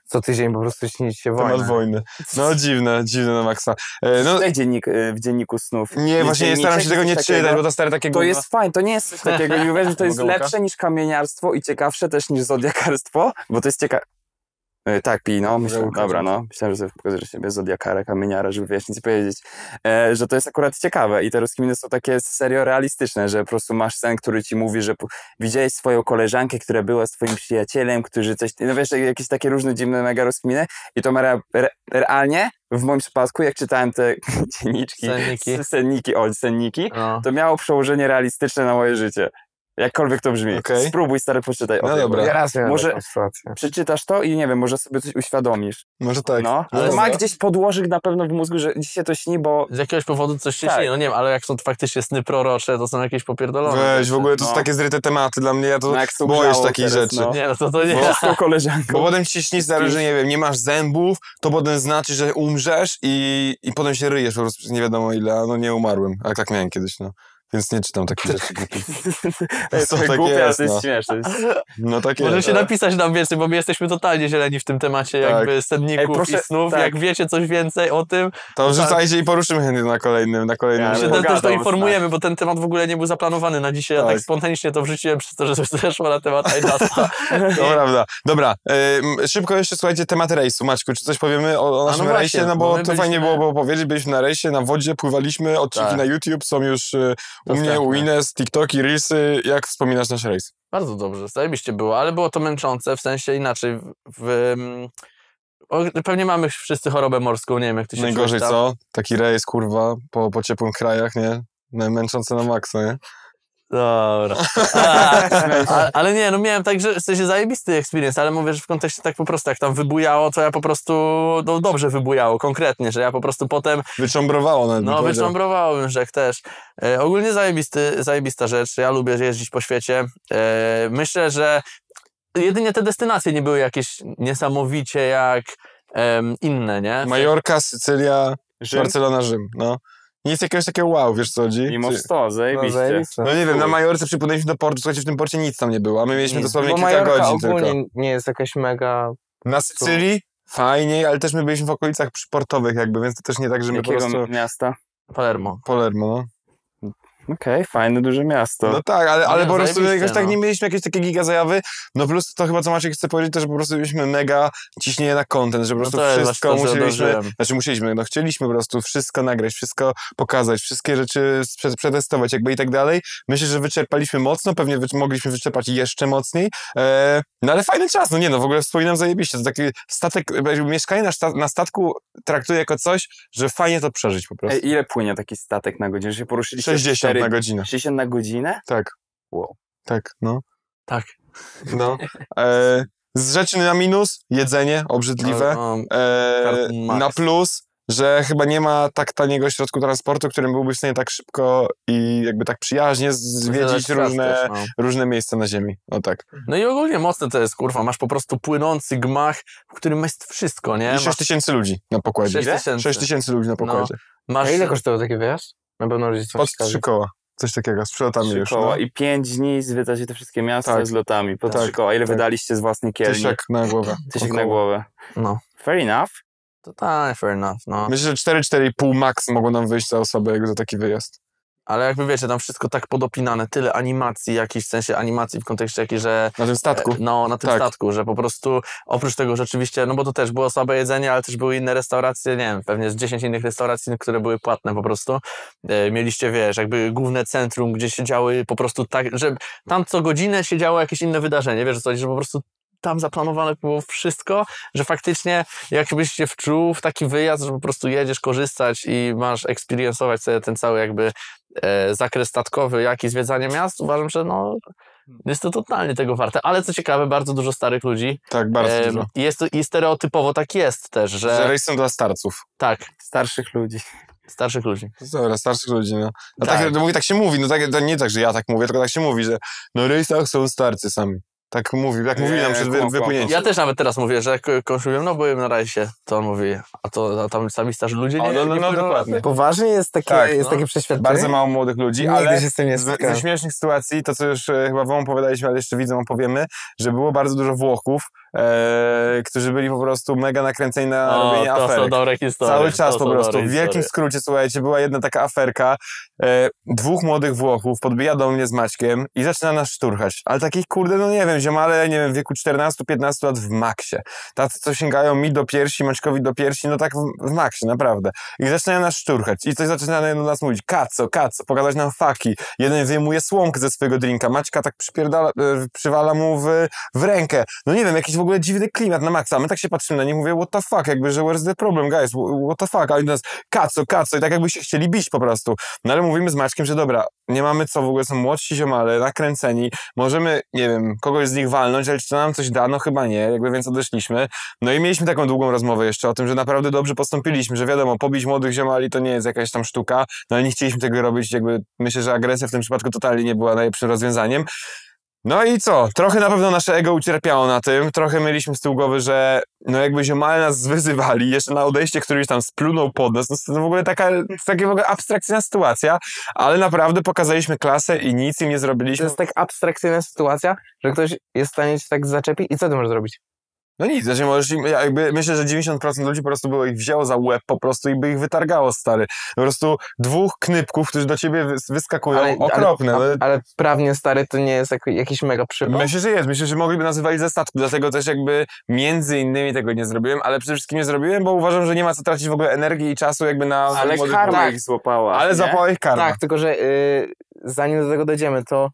co tydzień po prostu śnić się Temat wojnę. wojny. No dziwne, dziwne na maksa. E, no, Czytaj dziennik e, w dzienniku snów. nie, Jest właśnie staram się dzienniczek, tego nie coś czytać, takiego. bo to stare takie To gówno. jest fajne, to nie jest coś takiego. I uwierz, że to jest Mogę łyka? lepsze niż kamieniarstwo i ciekawsze też niż zodiakarstwo, bo to jest ciekawe. Tak, pi, no, myślę, łyka, dobra, no, myślałem, że sobie pokażę siebie zodiakara, kamieniara, żeby wiesz, nic powiedzieć, e, że to jest akurat ciekawe i te rozkminy są takie serio realistyczne, że po prostu masz sen, który ci mówi, że po, widziałeś swoją koleżankę, która była z twoim przyjacielem, którzy coś, no wiesz, jakieś takie różne dziwne mega rozkminy i to ma re, re, realnie, w moim przypadku, jak czytałem te dzienniczki, Senniki. s- senniki, o, senniki, No. to miało przełożenie realistyczne na moje życie. Jakkolwiek to brzmi. Okej. Spróbuj, stary, poczytaj. o No tej dobra. Ja raz miałem Może- taką sytuację. Przeczytasz to i nie wiem, może sobie coś uświadomisz. Może tak. No, Ale to ma co? gdzieś podłożyk na pewno w mózgu, że dziś się to śni, bo Z jakiegoś powodu coś się Tak. śni, no nie wiem, ale jak są to faktycznie sny prorocze, to są jakieś popierdolone. Weź, rzeczy. w ogóle to są No. takie zryte tematy dla mnie, ja to no jak to boję się grzało takich teraz, rzeczy. No. Nie, no to to nie. Bo z tą koleżanką. Bo potem ci się śni, stary, że nie wiem, nie masz zębów, to potem znaczy, że umrzesz i, i potem się ryjesz po prostu przez nie wiadomo ile, a no nie umarłem, ale tak miałem kiedyś, no. Więc nie czytam takich rzeczy. Ej, Co to tak głupie, ale jest, to jest no. śmieszne. To jest... No tak Może jest. się napisać nam więcej, bo my jesteśmy totalnie zieleni w tym temacie Tak. jakby senników Ej, proszę- i snów. tak. Jak wiecie coś więcej o tym, To wrzucajcie i poruszymy chętnie na kolejnym, na kolejnym. Ja my się ale też, też to pogadał, informujemy, bo ten temat w ogóle nie był zaplanowany na dzisiaj. Ja tak Tak. spontanicznie to wrzuciłem przez to, że coś zeszło na temat Adidasa. To prawda. Dobra, ym, szybko jeszcze słuchajcie, temat rejsu. Maćku, czy coś powiemy o, o naszym no właśnie, rejsie? No bo bo my to fajnie byliśmy- było powiedzieć, byliśmy na rejsie, na wodzie, pływaliśmy, odcinki Tak. na YouTube są już y, u mnie, u Dostępne. Ines, TikToki, Reelsy. Jak wspominasz nasz rejs? Bardzo dobrze, zajebiście było, ale było to męczące, w sensie inaczej. W, w, o, pewnie mamy wszyscy chorobę morską, nie wiem jak ty się Najgorzej czujesz tam. co? Taki rejs, kurwa, po, po ciepłych krajach, nie? Męczące na maksa, nie? Dobra. A, a, ale nie, no miałem tak, że w sensie zajebisty experience, ale mówię, że w kontekście tak po prostu, jak tam wybujało, to ja po prostu, no dobrze wybujało, konkretnie, że ja po prostu potem, Wycząbrowało nawet. bym no powiedział. wycząbrowałem, że też. E, ogólnie zajebisty, zajebista rzecz, ja lubię jeździć po świecie. E, myślę, że jedynie te destynacje nie były jakieś niesamowicie jak em, inne, nie? Majorka, Sycylia, Rzym? Barcelona, Rzym, no. Nic jakiegoś takiego wow, wiesz co chodzi? Mimo Czy- sto, No, zajebiście. zajebiste. No nie wiem, na Majorce przypłynęliśmy do portu, słuchajcie, w tym porcie nic tam nie było, a my mieliśmy Nic. dosłownie Bo kilka Majorka godzin ogólnie tylko. nie jest jakaś mega... Na Sycylii fajniej, ale też my byliśmy w okolicach przyportowych jakby, więc to też nie tak, że my po Jakiego prostu... miasta? Palermo. Palermo, no. Okej, fajne, duże miasto. No tak, ale, ale Nie, po prostu zajebiste, jakoś tak no. nie mieliśmy jakiejś takiej giga zajawy. No plus to chyba co Maciek chce powiedzieć, to że po prostu mieliśmy mega ciśnienie na content, że po prostu No to jest wszystko właśnie to, że musieliśmy, odłożyłem. znaczy musieliśmy, no chcieliśmy po prostu wszystko nagrać, wszystko pokazać, wszystkie rzeczy sprze- przetestować jakby i tak dalej. Myślę, że wyczerpaliśmy mocno, pewnie wy- mogliśmy wyczerpać jeszcze mocniej, e, no ale fajny czas, no nie no, w ogóle wspominam zajebiście, to taki statek, jakby mieszkanie na, szta- na statku traktuję jako coś, że fajnie to przeżyć po prostu. Ej, ile płynie taki statek na godzinę? Że się poruszyliście sześćdziesiąt cztery- na godzinę, sześćdziesiąt na godzinę? tak. Wow. Tak, no. Tak. No. E, z rzeczy na minus, jedzenie obrzydliwe. No, no, E, Cartoon Max. na plus, że chyba nie ma tak taniego środku transportu, którym byłbyś w stanie tak szybko i jakby tak przyjaźnie zwiedzić świat różne, też, no. różne miejsca na ziemi. O tak. No i ogólnie mocne to jest, kurwa, masz po prostu płynący gmach, w którym jest wszystko, nie? I Masz, sześć tysięcy ludzi na pokładzie. sześć tysięcy. sześć tysięcy ludzi na pokładzie. masz A ile kosztował taki wyjazd? Na pewno ludzie coś Pod ciekawi. trzy koła. Coś takiego, z przelotami Trzy już. koła No. i pięć dni zwiedzacie te wszystkie miasta Tak. z lotami po Tak. trzy koła. Ile Tak. wydaliście z własnej kielni? Tysiak na głowę. Tysiak Około. na głowę. No, Fair enough. to tak, fair enough, no. Myślę, że cztery cztery i pół max mogło nam wyjść za osobę jak za taki wyjazd. Ale jakby wiecie, tam wszystko tak podopinane, tyle animacji jakichś, w sensie animacji w kontekście jakiej, że Na tym statku. E, No, na tym Tak. statku, że po prostu oprócz tego rzeczywiście, no bo to też było słabe jedzenie, ale też były inne restauracje, nie wiem, pewnie z dziesięć innych restauracji, które były płatne po prostu. E, mieliście, wiesz, jakby główne centrum, gdzie się działy po prostu tak, że tam co godzinę się działo jakieś inne wydarzenie, wiesz, co, że po prostu tam zaplanowane było wszystko, że faktycznie jakbyś się wczuł w taki wyjazd, że po prostu jedziesz korzystać i masz experience'ować sobie ten cały jakby e, zakres statkowy, jak i zwiedzanie miast, uważam, że no jest to totalnie tego warte. Ale co ciekawe, bardzo dużo starych ludzi. Tak, bardzo Em, dużo. I jest to, i stereotypowo tak jest też, że, Że rejs są dla starców. tak, Starszych ludzi. starszych ludzi. Dobra, starszych ludzi, no. A Tak. tak, to, mówi, tak się mówi, no tak, to nie tak, że ja tak mówię, tylko tak się mówi, że no rejsach są starcy sami. Tak mówił, tak Nie, mówili nam przed wy, kłam, kłam. wypłynięciem. Ja też nawet teraz mówię, że jak kogoś mówiłem, no byłem na rajsie, to on mówi, a to a tam sami starzy ludzie nie, O, no, no, nie no, płyną dokładnie. razem. Poważnie jest takie, Tak, jest no. takie przeświadczenie? Bardzo mało młodych ludzi, Nigdy ale się z tym nie z, spotkałem. ze śmiesznych sytuacji, to co już e, chyba wam opowiadaliśmy, ale jeszcze widzom opowiemy, że było bardzo dużo Włochów, e, którzy byli po prostu mega nakręceni na O, robienie to aferek. są dobre historie. Cały czas to po są prostu. dobre W wielkim historie. skrócie, słuchajcie, była jedna taka aferka. E, dwóch młodych Włochów podbija do mnie z Maćkiem i zaczyna nas szturchać. Ale takich, kurde, no nie wiem, ziomale, nie wiem, w wieku czternastu piętnastu lat w maksie. Tacy, co sięgają mi do piersi, Maćkowi do piersi, no tak w, w maksie, naprawdę. I zaczynają nas szturchać. I coś zaczyna do nas mówić, kaco, kaco, pokazać nam faki. Jeden wyjmuje słomkę ze swojego drinka, Maćka tak przypierdala, e, przywala mu w, w rękę. No nie wiem, jakiś w ogóle dziwny klimat na maksa. My tak się patrzymy na nie, mówię, what the fuck, jakby, że where's the problem, guys, what the fuck, a oni do nas, kaco, kaco, i tak jakby się chcieli bić po prostu. No ale mówimy z Maćkiem, że dobra, nie mamy co, w ogóle są młodsi ziomale, nakręceni, możemy, nie wiem, kogoś z nich walnąć, ale czy to nam coś da? No chyba nie, jakby, więc odeszliśmy. No i mieliśmy taką długą rozmowę jeszcze o tym, że naprawdę dobrze postąpiliśmy, że wiadomo, pobić młodych ziomali to nie jest jakaś tam sztuka, no ale nie chcieliśmy tego robić, jakby myślę, że agresja w tym przypadku totalnie nie była najlepszym rozwiązaniem. No i co? Trochę na pewno nasze ego ucierpiało na tym, trochę mieliśmy z tyłu głowy, że no jakby ziomale nas wyzywali, jeszcze na odejście któryś tam splunął pod nas, no to w ogóle taka, taka w ogóle abstrakcyjna sytuacja, ale naprawdę pokazaliśmy klasę i nic im nie To zrobiliśmy. jest tak abstrakcyjna sytuacja, że ktoś jest w stanie cię tak zaczepić i co ty możesz zrobić? No nic, znaczy możesz im, jakby myślę, że dziewięćdziesiąt procent ludzi po prostu było ich wzięło za łeb po prostu i by ich wytargało, stary. Po prostu dwóch knypków, którzy do ciebie wys- wyskakują, Ale, okropne. ale, no. ale prawnie, stary, to nie jest jak, jakiś mega przypał? Myślę, że jest. Myślę, że mogliby nas wywalić ze statku, dlatego też jakby między innymi tego nie zrobiłem, ale przede wszystkim nie zrobiłem, bo uważam, że nie ma co tracić w ogóle energii i czasu jakby na... Ale młodych karma ludzi. ich złapała. Ale nie? złapała ich karma. Tak, tylko że y, zanim do tego dojdziemy, to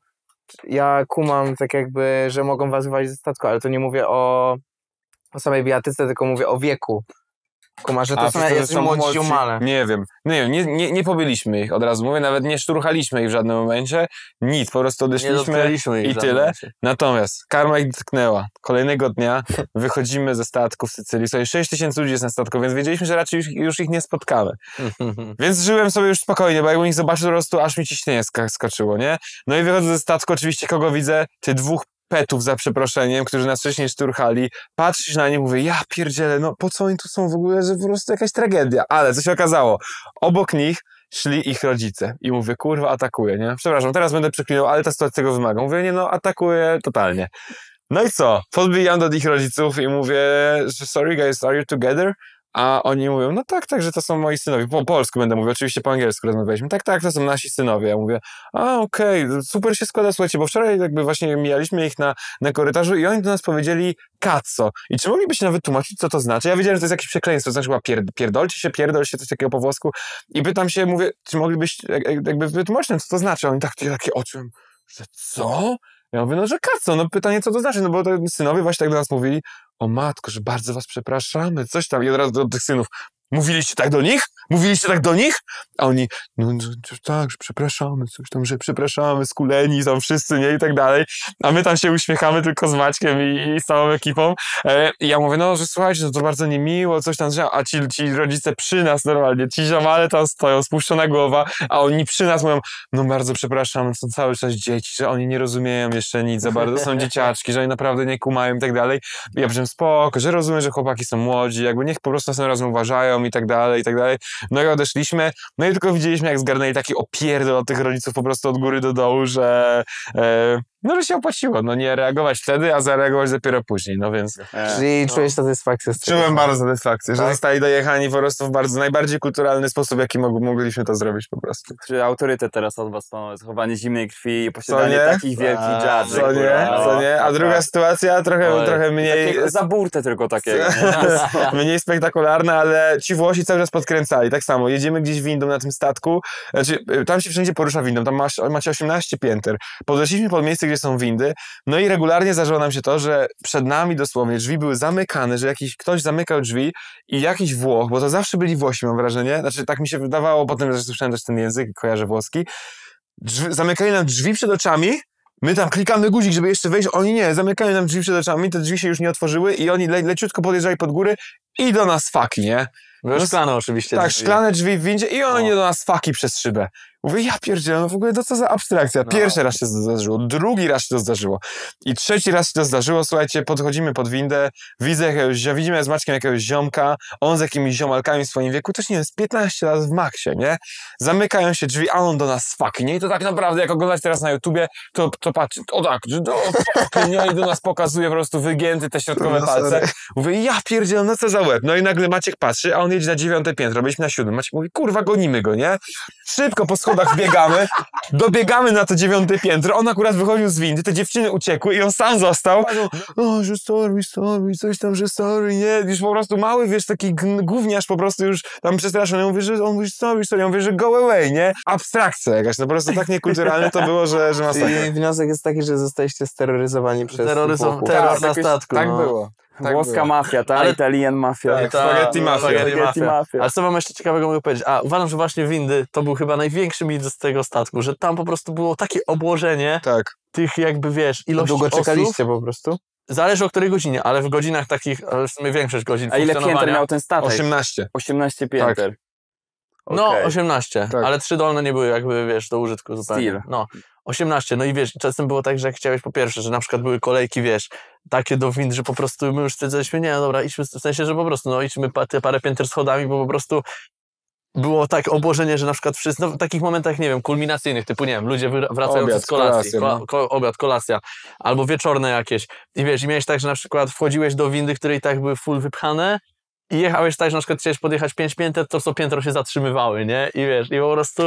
ja kumam tak jakby, że mogą was wywalić ze statku, ale to nie mówię o, o samej bijatyce, tylko mówię o wieku. Kumasz, że to A, są przez to, że jacyś młodzi ziomale. Nie wiem. Nie wiem, nie, nie, nie pobyliśmy ich od razu mówię, nawet nie szturchaliśmy ich w żadnym momencie. Nic, po prostu Nie odeszliśmy dotknęliśmy ich i w żadnym tyle. momencie. Natomiast karma ich dotknęła. Kolejnego dnia wychodzimy ze statku w Sycylii. Sobie sześć tysięcy ludzi jest na statku, więc wiedzieliśmy, że raczej już, już ich nie spotkamy. Więc żyłem sobie już spokojnie, bo jakbym ich zobaczył, po prostu aż mi ciśnienie sk- skoczyło, nie? No i wychodzę ze statku, oczywiście kogo widzę? Ty dwóch petów za przeproszeniem, którzy nas wcześniej szturchali. Patrzysz na nie, mówię, ja pierdzielę, no po co oni tu są w ogóle, że po prostu jakaś tragedia. Ale co się okazało? Obok nich szli ich rodzice. I mówię, kurwa, atakuje, nie? Przepraszam, teraz będę przeklinał, ale ta sytuacja tego wymaga. Mówię, nie no, atakuje totalnie. No i co? Podbijam do ich rodziców i mówię, że sorry guys, are you together? A oni mówią, no tak, tak, że to są moi synowie. Po polsku będę mówił, oczywiście po angielsku rozmawialiśmy. Tak, tak, to są nasi synowie. Ja mówię, a okej, okay, super się składa, słuchajcie, bo wczoraj jakby właśnie mijaliśmy ich na, na korytarzu i oni do nas powiedzieli kazzo. I czy moglibyście nawet tłumaczyć, co to znaczy? Ja wiedziałem, że to jest jakieś przekleństwo, to znaczy chyba pierd pierdolcie się, pierdol się, coś takiego po włosku. I pytam się, mówię, czy moglibyście jak, jakby wytłumaczyć nam, co to znaczy? A oni tak, takie oczy, że co? Ja mówię, no że kazzo, no pytanie, co to znaczy? No bo to synowie właśnie tak do nas mówili, o matko, że bardzo was przepraszamy, coś tam. I od razu do tych synów, mówiliście tak do nich? Mówiliście tak do nich? A oni, no, no tak, że przepraszamy, coś tam, że przepraszamy, skuleni tam wszyscy, nie? I tak dalej. A my tam się uśmiechamy tylko z Maćkiem i, i z całą ekipą. E, I ja mówię, no, że słuchajcie, no to bardzo niemiło, coś tam, a ci, ci rodzice przy nas normalnie, ci ziomale tam stoją, spuszczona głowa, a oni przy nas mówią, no bardzo przepraszamy, są cały czas dzieci, że oni nie rozumieją jeszcze nic za bardzo, są dzieciaczki, że oni naprawdę nie kumają i tak dalej. I ja powiedziałem, spoko, że rozumiem, że chłopaki są młodzi, jakby niech po prostu następnym razem uważają i tak dalej, i tak dalej. No i odeszliśmy, no i tylko widzieliśmy, jak zgarnęli taki opierdol od tych rodziców po prostu od góry do dołu, że e, no, że się opłaciło, no nie reagować wtedy, a zareagować dopiero później, no więc... E, Czyli no. czułeś satysfakcję z tego? Czułem bardzo satysfakcję, że Tak? zostali dojechani po prostu w bardzo najbardziej kulturalny sposób, jaki mog mogliśmy to zrobić po prostu. Czy autorytet teraz od was to zachowanie zimnej krwi i posiadanie nie? takich wielkich A, judge'ek. Co nie? kurwa, Co nie? A tak, druga tak. sytuacja trochę, Oj. trochę mniej... Takiego, za burtę tylko takiego. nie? mniej spektakularne, ale ci Włosi cały czas podkręcali. Tak samo, jedziemy gdzieś windą na tym statku, znaczy tam się wszędzie porusza windą, tam masz, macie osiemnaście pięter. Podeszliśmy pod miejsce, gdzie są windy, no i regularnie zdarzyło nam się to, że przed nami dosłownie drzwi były zamykane, że jakiś ktoś zamykał drzwi i jakiś Włoch, bo to zawsze byli Włosi, mam wrażenie, znaczy tak mi się wydawało potem, że słyszałem też ten język, kojarzę włoski, drzwi, zamykali nam drzwi przed oczami. My tam klikamy guzik, żeby jeszcze wejść, oni nie, zamykają nam drzwi przed oczami, te drzwi się już nie otworzyły i oni le leciutko podjeżdżali pod góry i do nas faki, nie? Były szklane oczywiście. Tak, drzwi. szklane drzwi w windzie i oni O. do nas faki przez szybę. Mówię, ja pierdzielę, no w ogóle to co za abstrakcja. No. Pierwszy raz się to zdarzyło, drugi raz się to zdarzyło i trzeci raz się to zdarzyło, słuchajcie, podchodzimy pod windę, widzę jakiegoś, zio- widzimy z Maćkiem jakiegoś ziomka, on z jakimiś ziomalkami w swoim wieku, też nie wiem, z piętnaście lat w maksie, nie? Zamykają się drzwi, a on do nas fuck, nie? I to tak naprawdę, jak oglądać teraz na YouTubie, to, to patrzy, o tak, o fuck, nie? I do nas pokazuje po prostu wygięty te środkowe No, palce. sorry. Mówię, ja pierdzielę, no co za łeb. No i nagle Maciek patrzy, a on jedzie na dziewiąte piętro, byliśmy na siódmym. Maciek mówi, kurwa, gonimy go, nie? Szybko po schodach biegamy, dobiegamy na to dziewiąte piętro, on akurat wychodził z windy, te dziewczyny uciekły i on sam został. O, że sorry, sorry, coś tam, że sorry, nie? Już po prostu mały, wiesz, taki gn- gówniarz po prostu już tam przestraszony. Mówi, że on mówi, sorry, sorry, on mówi, że go away, nie? Abstrakcja jakaś, no po prostu tak niekulturalne to było, że, że masakra. I wniosek jest taki, że zostaliście steroryzowani przez Terroryzm, chłopów. terror na jakoś statku. Tak no. było. Tak Włoska było. mafia, ta? Ale- Italian mafia. Tak, Ta- spaghetti mafia. spaghetti Spaghetti mafia. mafia. Ale co wam jeszcze ciekawego mogę powiedzieć? A, uważam, że właśnie windy to był chyba największy mit z tego statku, że tam po prostu było takie obłożenie Tak. tych jakby, wiesz, ilości Długo osób. czekaliście po prostu? Zależy o której godzinie, ale w godzinach takich, ale w sumie większość godzin A ile pięter funkcjonowania. miał ten statek? osiemnaście. osiemnaście pięter. No, Okej. osiemnaście, Tak. ale trzy dolne nie były jakby, wiesz, do użytku zupełnie. Steel. No, osiemnaście, no i wiesz, czasem było tak, że jak chciałeś po pierwsze, że na przykład były kolejki, wiesz, takie do wind, że po prostu my już stwierdziliśmy, nie, no dobra, idźmy, w sensie, że po prostu, no idźmy pa, te parę pięter schodami, bo po prostu było tak obłożenie, że na przykład wszyscy, no w takich momentach, nie wiem, kulminacyjnych, typu, nie wiem, ludzie wr- wracają Obiad, z kolacji, kolację, ko, no. ko, obiad, kolacja, albo wieczorne jakieś. I wiesz, i miałeś tak, że na przykład wchodziłeś do windy, które i tak były full wypchane, i jechałeś tak, że na przykład chciałeś podjechać pięć pięter, to co piętro się zatrzymywały, nie? I wiesz, i po prostu...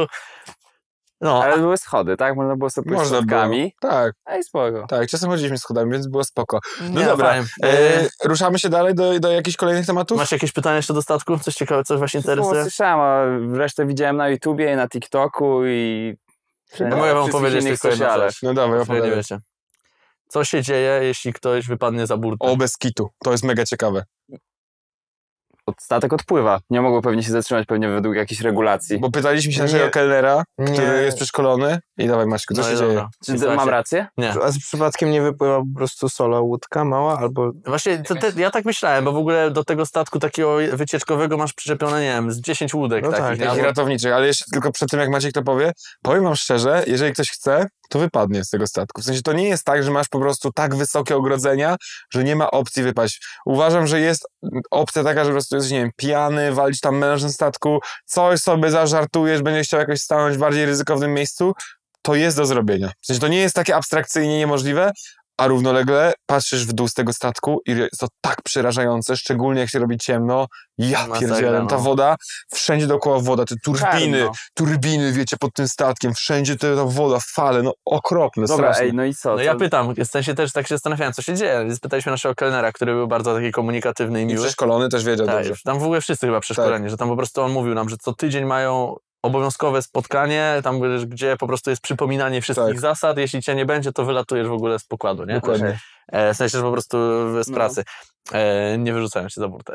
No, Ale były schody, tak? Można było sobie pójść Można było. schodkami. Tak, Ej, spoko. tak. Czasem chodziliśmy schodami, więc było spoko. No nie, dobra, fajnie. e, ruszamy się dalej do, do jakichś kolejnych tematów? Masz jakieś pytania jeszcze do statku? Coś ciekawego, coś właśnie Słowo interesuje? słyszałem, a resztę widziałem na YouTubie, na TikToku i... Ja mogę wam wszystkich powiedzieć innych tylko jedną socialach. rzecz. No dawaj, Nie opowiadaj. wiecie. Co się dzieje, jeśli ktoś wypadnie za burtę? O, bez kitu. To jest mega ciekawe. Statek odpływa. Nie mogło pewnie się zatrzymać, pewnie według jakichś regulacji. Bo pytaliśmy się Nie. naszego kelnera, Nie. który jest przeszkolony. I dawaj, Maćku, co No się i dzieje? dobra. Czy I słuchajcie, mam rację? Nie. A z przypadkiem nie wypływa po prostu solo łódka mała albo... Właśnie to te, ja tak myślałem, bo w ogóle do tego statku takiego wycieczkowego masz przyczepione, nie wiem, z dziesięć łódek No takich. tak, nie? Takich Albo- ratowniczych, ale jeszcze tylko przed tym, jak Maciek to powie, powiem wam szczerze, jeżeli ktoś chce, to wypadnie z tego statku. W sensie to nie jest tak, że masz po prostu tak wysokie ogrodzenia, że nie ma opcji wypaść. Uważam, że jest opcja taka, że po prostu jesteś, nie wiem, pijany, walić tam melanż na statku, coś sobie zażartujesz, będziesz chciał jakoś stanąć w bardziej ryzykownym miejscu, to jest do zrobienia. W sensie to nie jest takie abstrakcyjnie niemożliwe, a równolegle patrzysz w dół z tego statku i jest to tak przerażające, szczególnie jak się robi ciemno. Ja Masakra, pierdzielę, no. ta woda, wszędzie dookoła woda, te turbiny, Czarno. turbiny, wiecie, pod tym statkiem, wszędzie te, ta woda, fale, no okropne, Dobra, straszne. ej, no i co? No ja Co- pytam, w sensie też tak się zastanawiałem, co się dzieje. Więc pytaliśmy naszego kelnera, który był bardzo taki komunikatywny i I miły. przeszkolony też wiedział Tak, dobrze. tam w ogóle wszyscy chyba przeszkoleni, że tam po prostu on mówił nam, że co tydzień mają obowiązkowe spotkanie, tam gdzie po prostu jest przypominanie wszystkich Tak. zasad, jeśli cię nie będzie, to wylatujesz w ogóle z pokładu, nie? Dokładnie. E, w sensie, że po prostu z No. pracy. E, nie wyrzucają się za burtę.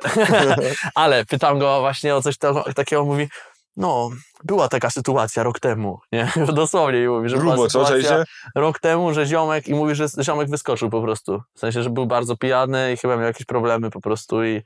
Ale pytam go właśnie o coś to, takiego, mówi, no, była taka sytuacja rok temu, nie? Dosłownie i mówi, że była Grubo, co, sytuacja czajcie? rok temu, że ziomek, i mówi, że ziomek wyskoczył po prostu. W sensie, że był bardzo pijany i chyba miał jakieś problemy po prostu i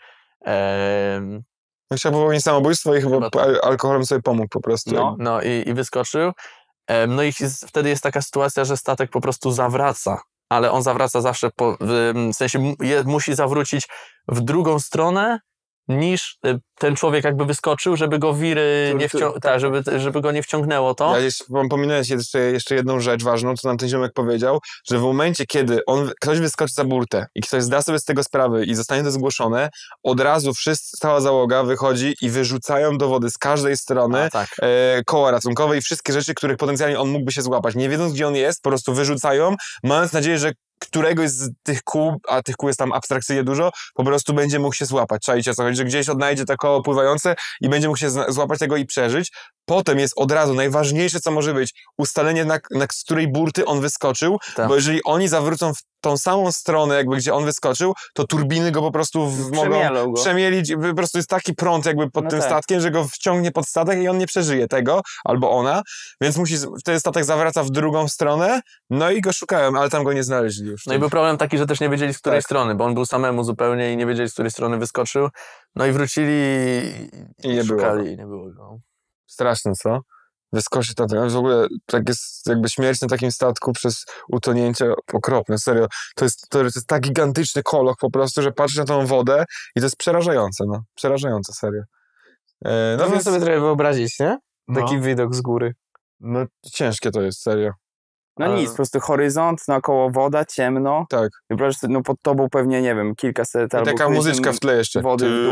em, No, chciał popełnić samobójstwo i chyba Chyba tak. al- alkoholem sobie pomógł po prostu. No. No i, i wyskoczył. Em, No i jest, wtedy jest taka sytuacja, że statek po prostu zawraca, ale on zawraca zawsze, po, w, w sensie mu- je, musi zawrócić w drugą stronę niż y, ten człowiek jakby wyskoczył, żeby go wiry Tu- nie tu- wcią- tak, żeby, żeby go nie wciągnęło to. Ja jeszcze pom- pominąłeś jeszcze, jeszcze jedną rzecz ważną, co nam ten ziomek powiedział, że w momencie, kiedy on, ktoś wyskoczy za burtę i ktoś zda sobie z tego sprawę i zostanie to zgłoszone, od razu wszyscy, cała załoga wychodzi i wyrzucają do wody z każdej strony A, tak. e, koła ratunkowe i wszystkie rzeczy, których potencjalnie on mógłby się złapać. Nie wiedząc, gdzie on jest, po prostu wyrzucają, mając nadzieję, że któregoś z tych kół, a tych kół jest tam abstrakcyjnie dużo, po prostu będzie mógł się złapać. Czajcie, o co chodzi, że gdzieś odnajdzie to koło pływające i będzie mógł się zna- złapać tego i przeżyć. Potem jest od razu najważniejsze, co może być, ustalenie, na, na z której burty on wyskoczył, Tak. bo jeżeli oni zawrócą w tą samą stronę, jakby gdzie on wyskoczył, to turbiny go po prostu w, mogą Przemielą go. przemielić. Po prostu jest taki prąd jakby pod No tym tak. statkiem, że go wciągnie pod statek i on nie przeżyje tego, albo ona, więc musi, z- wtedy statek zawraca w drugą stronę, no i go szukają, ale tam go nie znaleźli już. No i był problem taki, że też nie wiedzieli, z której Tak. strony, bo on był samemu zupełnie i nie wiedzieli, z której strony wyskoczył. No i wrócili I nie było szukali go. i nie było go. Straszne, co? wyskoczyć na ten, w ogóle tak jest jakby śmierć na takim statku przez utonięcie okropne, serio. To jest, to jest tak gigantyczny koloch po prostu, że patrzysz na tą wodę i to jest przerażające, no. Przerażające, serio. E, no Można więc, sobie trochę wyobrazić, nie? No. Taki widok z góry. no ciężkie to jest, serio. No Ale- nic, po prostu horyzont, naokoło woda, ciemno. Tak. Wyobraź sobie, no pod tobą pewnie, nie wiem, kilkaset I albo taka któryś muzyczka tam w tle jeszcze. wody w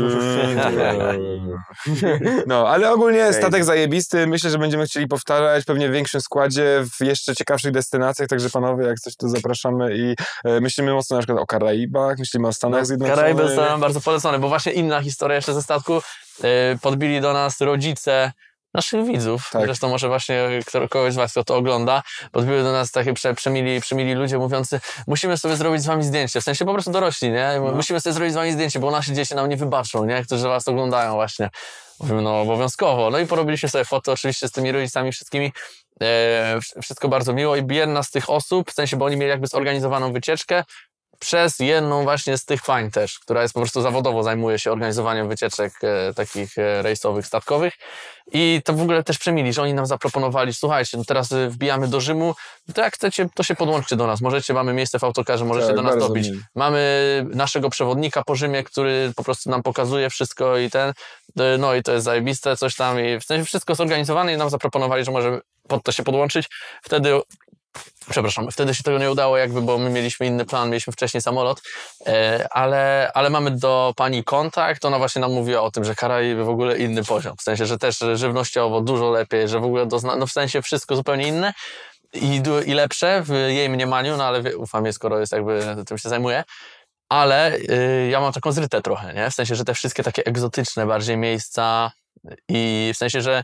No, ale ogólnie Crazy. statek zajebisty. Myślę, że będziemy chcieli powtarzać pewnie w większym składzie, w jeszcze ciekawszych destynacjach, także panowie, jak coś to zapraszamy i e, myślimy mocno na przykład o Karaibach, myślimy o Stanach Zjednoczonych. Karaiby zostały bardzo polecone, bo właśnie inna historia jeszcze ze statku. Yy, podbili do nas rodzice naszych widzów, Tak. zresztą może właśnie kto- kogoś z was, kto to ogląda, podbiły do nas takie prze, przemili, przemili ludzie mówiący, musimy sobie zrobić z wami zdjęcie, w sensie po prostu dorośli, nie? No. Musimy sobie zrobić z wami zdjęcie, bo nasze dzieci nam nie wybaczą, nie? Którzy was oglądają właśnie. Mówimy, no obowiązkowo. No i porobiliśmy sobie foto oczywiście z tymi rodzicami wszystkimi. E, wszystko bardzo miło i jedna z tych osób, w sensie, bo oni mieli jakby zorganizowaną wycieczkę, przez jedną właśnie z tych pań też, która jest po prostu zawodowo zajmuje się organizowaniem wycieczek e, takich e, rejsowych, statkowych i to w ogóle też przemili, że oni nam zaproponowali, słuchajcie, no teraz e, wbijamy do Rzymu, to jak chcecie, to się podłączcie do nas, możecie, mamy miejsce w autokarze, możecie Tak, do nas bardzo dobić. mili. Mamy naszego przewodnika po Rzymie, który po prostu nam pokazuje wszystko i ten, e, no i to jest zajebiste, coś tam i w sensie wszystko zorganizowane i nam zaproponowali, że może pod to się podłączyć. Wtedy Przepraszam, wtedy się tego nie udało jakby, bo my mieliśmy inny plan, mieliśmy wcześniej samolot, e, ale, ale mamy do pani kontakt, ona właśnie nam mówiła o tym, że Karaiby w ogóle inny poziom, w sensie, że też żywnościowo dużo lepiej, że w ogóle dozna, no w sensie wszystko zupełnie inne i, du- i lepsze w jej mniemaniu, no ale wie- ufam jej, skoro jest jakby tym się zajmuje. Ale y, ja mam taką zrytę trochę, nie? W sensie, że te wszystkie takie egzotyczne bardziej miejsca i w sensie, że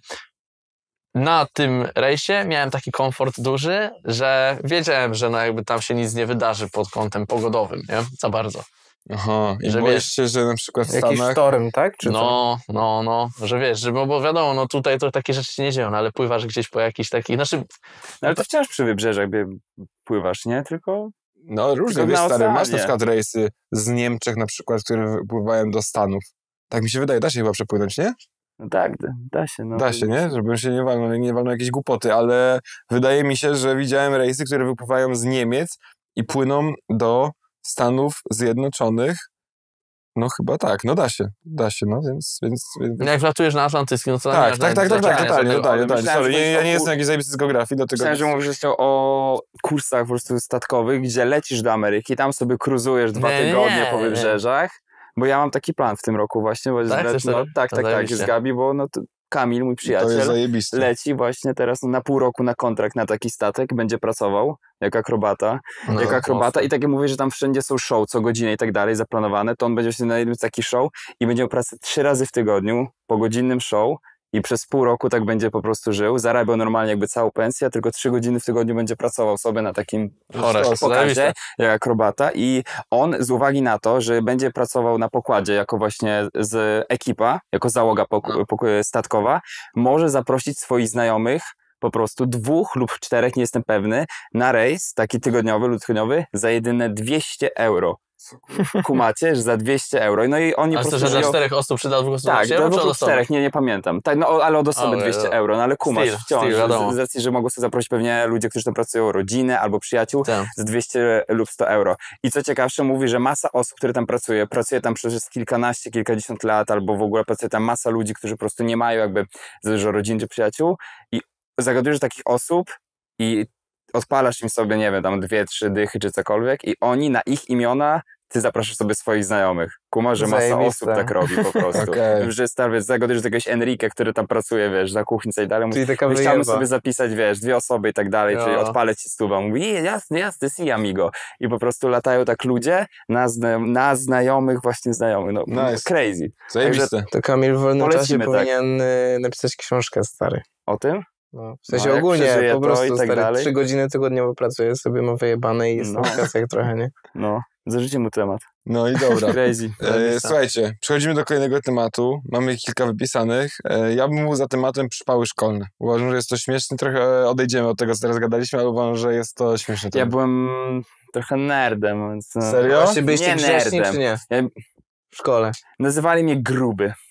na tym rejsie miałem taki komfort duży, że wiedziałem, że no jakby tam się nic nie wydarzy pod kątem pogodowym, nie? Za bardzo. Aha, i Że boisz wiesz- się, że na przykład w Jakiś Stanach... sztorm, tak? Czy co? No, no, no, że wiesz, że, bo, bo wiadomo, no tutaj to takie rzeczy się nie dzieją, no, ale pływasz gdzieś po jakichś takich, znaczy, No ale to wciąż przy wybrzeżach by pływasz, nie? Tylko No różne, Tylko wiesz na stary, masz na oceanie. przykład rejsy z Niemczech na przykład, które wypływają do Stanów. Tak mi się wydaje, da się chyba przepłynąć, nie? no tak, da, da się. No. Da się, nie? Żebym się nie walnął, nie walnął jakieś głupoty, ale wydaje mi się, że widziałem rejsy, które wypływają z Niemiec i płyną do Stanów Zjednoczonych. No chyba tak, no da się, da się, no więc... więc, więc... jak wlatujesz na Atlantycki, no to tam nie Tak, masz tak, nawet tak, tak, tak, zaczekania totalnie, żadnego. totalnie, totalnie. myślałem, Sorry, że nie, ja nie to- jestem jakiś zajebisty z geografii, do tego... Myślałem, że mówisz jeszcze o kursach po prostu statkowych, gdzie lecisz do Ameryki, tam sobie cruzujesz dwa Nie, nie, tygodnie nie, po nie. wybrzeżach, bo ja mam taki plan w tym roku właśnie, bo Tak? z, Chcesz no, serio? tak, To tak, tak, zajebiście. z Gabi, bo no to Kamil, mój To jest przyjaciel, zajebiste. leci właśnie teraz na pół roku na kontrakt na taki statek, będzie pracował jako akrobata, No, jako akrobata mocno. i tak jak mówię, że tam wszędzie są show co godzinę i tak dalej zaplanowane, to on będzie się na jednym z takich show i będzie miał pracę trzy razy w tygodniu po godzinnym show i przez pół roku tak będzie po prostu żył, zarabiał normalnie jakby całą pensję, tylko trzy godziny w tygodniu będzie pracował sobie na takim Chore, pokazie zajebiste. jak akrobata i on z uwagi na to, że będzie pracował na pokładzie jako właśnie z ekipa, jako załoga pok- pok- statkowa, może zaprosić swoich znajomych po prostu dwóch lub czterech, nie jestem pewny, na rejs taki tygodniowy lub tygodniowy za jedyne dwieście euro. Kumacie, że za dwieście euro. No i oni A po to, prostu że dla żyją- czterech osób czy dla dwóch osób? tak, się do robi, dwóch czy lub od osoby? czterech, nie, nie pamiętam. Tak, no ale od osoby O, dwieście no. euro, no ale kumasz Styl, wciąż, styl, wiadomo. z, z racji, że mogą sobie zaprosić pewnie ludzie, którzy tam pracują, rodzinę albo przyjaciół, Tak. z dwieście lub sto euro. I co ciekawsze, mówi, że masa osób, które tam pracuje, pracuje tam przez kilkanaście, kilkadziesiąt lat, albo w ogóle pracuje tam masa ludzi, którzy po prostu nie mają jakby za dużo rodzin czy przyjaciół i zagadujesz takich osób i odpalasz im sobie, nie wiem, tam dwie, trzy dychy czy cokolwiek i oni na ich imiona ty zapraszasz sobie swoich znajomych. Kuma, że masa Zajebiste. osób tak robi po prostu. Okej. Że stary, zagadujesz z jakiegoś Enrique, który tam pracuje, wiesz, za kuchnicę i dalej. Mówi, Czyli taka chciałbym wyjeba. sobie zapisać, wiesz, dwie osoby i tak dalej, Jo. czyli odpalę ci stuba. Mówi, "Je, jasne, jasne, si amigo. I po prostu latają tak ludzie na, zna na znajomych właśnie znajomych. No, Nice. crazy. Zajebiste. To Kamil w wolnym Polecimy, czasie tak. powinien y, napisać książkę, stary. O tym? No, w sensie No, jak ogólnie, przeżyje po to prostu i tak stary, dalej. trzy godziny tygodniowo pracuje, sobie ma wyjebane i jest No. na wakacjach trochę, nie? No, zarzućcie mu temat. No i dobra. Crazy. E, słuchajcie, przechodzimy do kolejnego tematu. Mamy ich kilka wypisanych. E, ja bym mówił za tematem przypały szkolne. Uważam, że jest to śmieszne. Trochę odejdziemy od tego, co teraz gadaliśmy, ale uważam, że jest to śmieszne. Ja byłem trochę nerdem, więc... no, Serio? Właśnie byliście Nie grzeczni, nerdem. czy nie? Ja, W szkole. nazywali mnie gruby.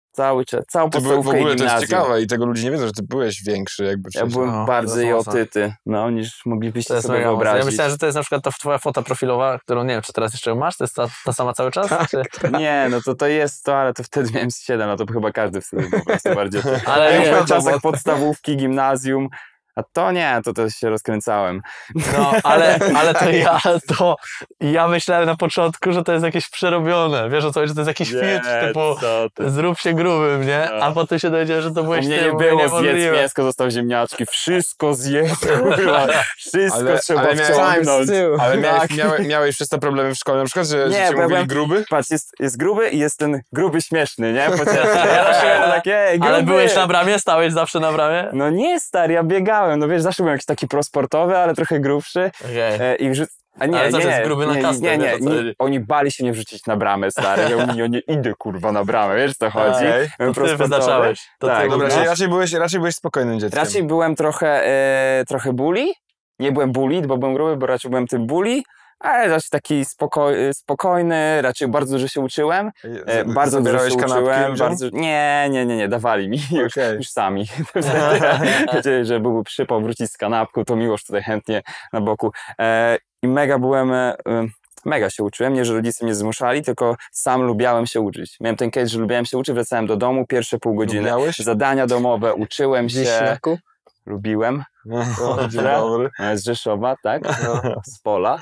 Cały czas, całą To by, w podstawówkę i ogóle to jest gimnazjum. ciekawe i tego ludzie nie wiedzą, że ty byłeś większy jakby Ja wcześniej. byłem No, bardziej to jest mocne. otyty, no, niż To moglibyście jest sobie mega mocne. wyobrazić. Ja myślałem, że to jest na przykład ta twoja fota profilowa, którą nie wiem, czy teraz jeszcze ją masz, to jest ta, ta sama cały czas? Czy... Nie, no to to jest to, ale to wtedy miałem z siedem, no to chyba każdy wtedy był po prostu bardziej otyty. Ale Ale nie, w to czasach podstawówki, gimnazjum, a to nie, to też się rozkręcałem. No, ale, ale to ja, to ja myślałem na początku, że to jest jakieś przerobione. Wiesz o co, że to jest jakiś filtr typu co ty. zrób się grubym, nie? No. A potem się dowiedziałem, że to U byłeś mnie ty, nie mówię, było zjedz niemożliwe. mięsko, został ziemniaczki, wszystko zjedz, kurwa, wszystko Ale- trzeba ale miałem- wciągnąć. z tyłu. Ale miałeś, Tak. miałeś, miałeś przez to problemy w szkole, na przykład, że, Nie, że cię bo ja mówili byłem- gruby? Patrz, jest, jest gruby i jest ten gruby śmieszny, nie? Po ciebie, ja zawsze tak, ej, gruby. Ale byłeś na bramie? Stałeś zawsze na bramie? No nie, stary, ja biegałem, no wiesz, zawsze byłem jakiś taki prosportowy, ale trochę grubszy Okej. e, i wrzu- A nie, Ale nie, zawsze nie, jest gruby na nie, kastę, nie, nie, wiesz, o co nie, chodzi. oni bali się nie wrzucić na bramę, stary, ja mówię, nie idę, kurwa, na bramę, wiesz, co chodzi? Okej. Byłem To ty prosportowy. wyznaczałeś. To Tak, ty Dobra, no. czyli raczej byłeś, raczej byłeś spokojnym dzieckiem. Raczej byłem trochę, e, trochę bully, nie byłem bullied, bo byłem gruby, bo raczej byłem tym bully, ale raczej taki spoko spokojny, raczej bardzo dużo się uczyłem, e, bardzo dużo Zabierałeś się kanapki uczyłem, ludziom? bardzo... Nie, nie, nie, nie, dawali mi już, Okej. już sami. Wiedzieli, że byłby przypał wrócić z kanapką, to Miłosz tutaj chętnie na boku. E, I mega byłem... E, Mega się uczyłem, nie, że rodzice mnie zmuszali, tylko sam lubiałem się uczyć. Miałem ten case, że lubiałem się uczyć, wracałem do domu, pierwsze pół godziny, Lubiałeś? zadania domowe, uczyłem się, Wieśniaku? lubiłem. O, dzień dobry. E, Z Rzeszowa, tak? Z Pola.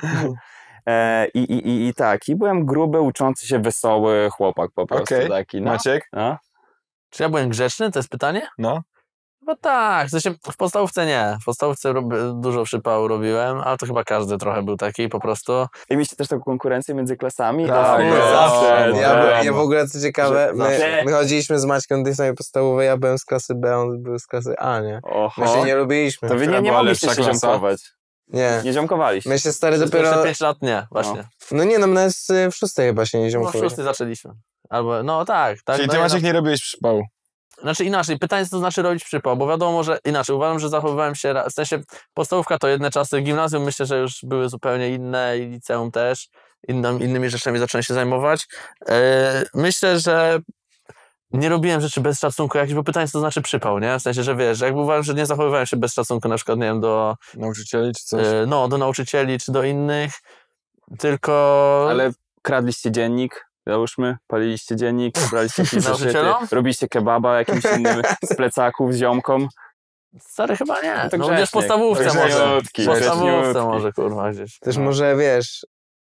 E, i, i, i, I tak, i byłem gruby, uczący się, wesoły chłopak po prostu Okej. taki. No. Maciek? No. Czy ja byłem grzeczny? To jest pytanie? No. No tak, w sensie w podstawówce nie. W podstawówce rob, dużo przypału robiłem, ale to chyba każdy trochę był taki po prostu. I mieliście też taką konkurencję między klasami? Tak, O, no, zawsze, no, Ja, no, by- ja no. w ogóle, co ciekawe, my, Zawsze. my chodziliśmy z Maćkiem do tej samej podstawowej, ja byłem z klasy B, on był z klasy A, nie? Oho. My się nie lubiliśmy. To wy nie, Która nie była mogliście lepsza się klasa? ziomkować. Nie. Nie ziomkowaliście. My się stary Przez dopiero... pierwsze pięć lat nie, właśnie. No nie, no my nawet w szóstej chyba się nie No w ziomkowaliśmy. szóstej zaczęliśmy. Albo, no tak, tak. Czyli no ty, ja Maciek, nie robiłeś przypału. Znaczy inaczej, pytanie co to znaczy robić przypał, bo wiadomo, że inaczej, uważam, że zachowywałem się, ra- w sensie podstawówka to jedne czasy, gimnazjum myślę, że już były zupełnie inne i liceum też, innym, innymi rzeczami zacząłem się zajmować. E, myślę, że nie robiłem rzeczy bez szacunku jakichś, bo pytanie co to znaczy przypał, nie? W sensie, że wiesz, że jakby uważam, że nie zachowywałem się bez szacunku na przykład, nie wiem, do, Nauczycieli czy coś? e, no, do nauczycieli czy do innych, tylko... Ale kradliście dziennik, załóżmy, paliliście dziennik, braliście jakieś zeszyty, Nauczycielom? robiliście kebaba jakimś innym z plecaków, z ziomką. Stary chyba nie, No to no, grzecznie. gdzieś w podstawówce To może, grzeczniutki, w podstawówce grzeczniutki. może, kurwa, gdzieś. Też No. może, wiesz...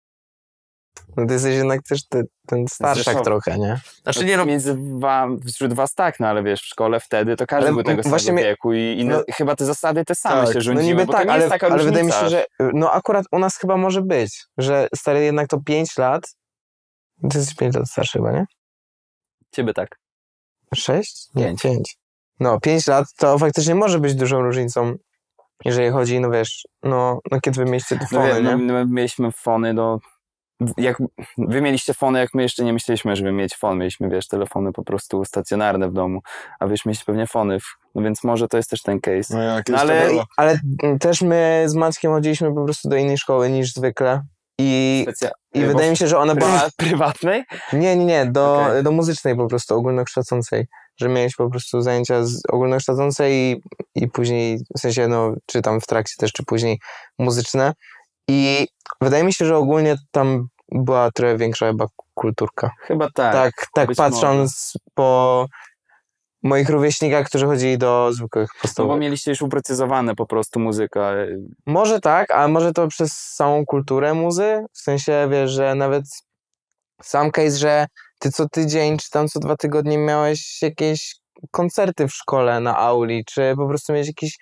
No ty jesteś jednak też te, ten starszak Zresztą- trochę, nie? Znaczy nie, no, Między wam, wśród was tak, no ale wiesz, w szkole wtedy to każdy Ale był tego właśnie samego mnie- wieku i, i no- chyba te zasady te same Tak, się no rządziły, No niby bo tak, to nie ale, jest taka ale wydaje mi różnica. się, że no akurat u nas chyba może być, że stary jednak to pięć lat, ty jesteś pięć lat starszy chyba, nie? Ciebie tak. sześć? Nie, Pięć. pięć. No, pięć lat to faktycznie może być dużą różnicą, jeżeli chodzi, no wiesz, no, no kiedy wy mieliście te No, fony, wie, nie? no, my mieliśmy fony do... Jak wy mieliście fony, jak my jeszcze nie myśleliśmy, żeby mieć fon. Mieliśmy, wiesz, telefony po prostu stacjonarne w domu, a wyś mieliście pewnie fony. W, no więc może to jest też ten case. No, jak No, ale... ale- to było. Ale mm, też my z Maćkiem chodziliśmy po prostu do innej szkoły niż zwykle i, Specja- i bo wydaje mi się, że ona była... prywa- prywatnej? Nie, nie, nie, do, Okej. do muzycznej po prostu, ogólnokształcącej. Że miałeś po prostu zajęcia z ogólnokształcącej i, i później, w sensie, no, czy tam w trakcie też, czy później muzyczne. I wydaje mi się, że ogólnie tam była trochę większa chyba kulturka. Chyba tak. Tak, tak być patrząc po moich rówieśnikach, którzy chodzili do zwykłych No bo podstawowych. mieliście już uprecyzowane po prostu muzyka. Może tak, a może to przez samą kulturę muzy, w sensie, wiesz, że nawet sam case, że ty co tydzień, czy tam co dwa tygodnie miałeś jakieś koncerty w szkole na auli, czy po prostu miałeś jakieś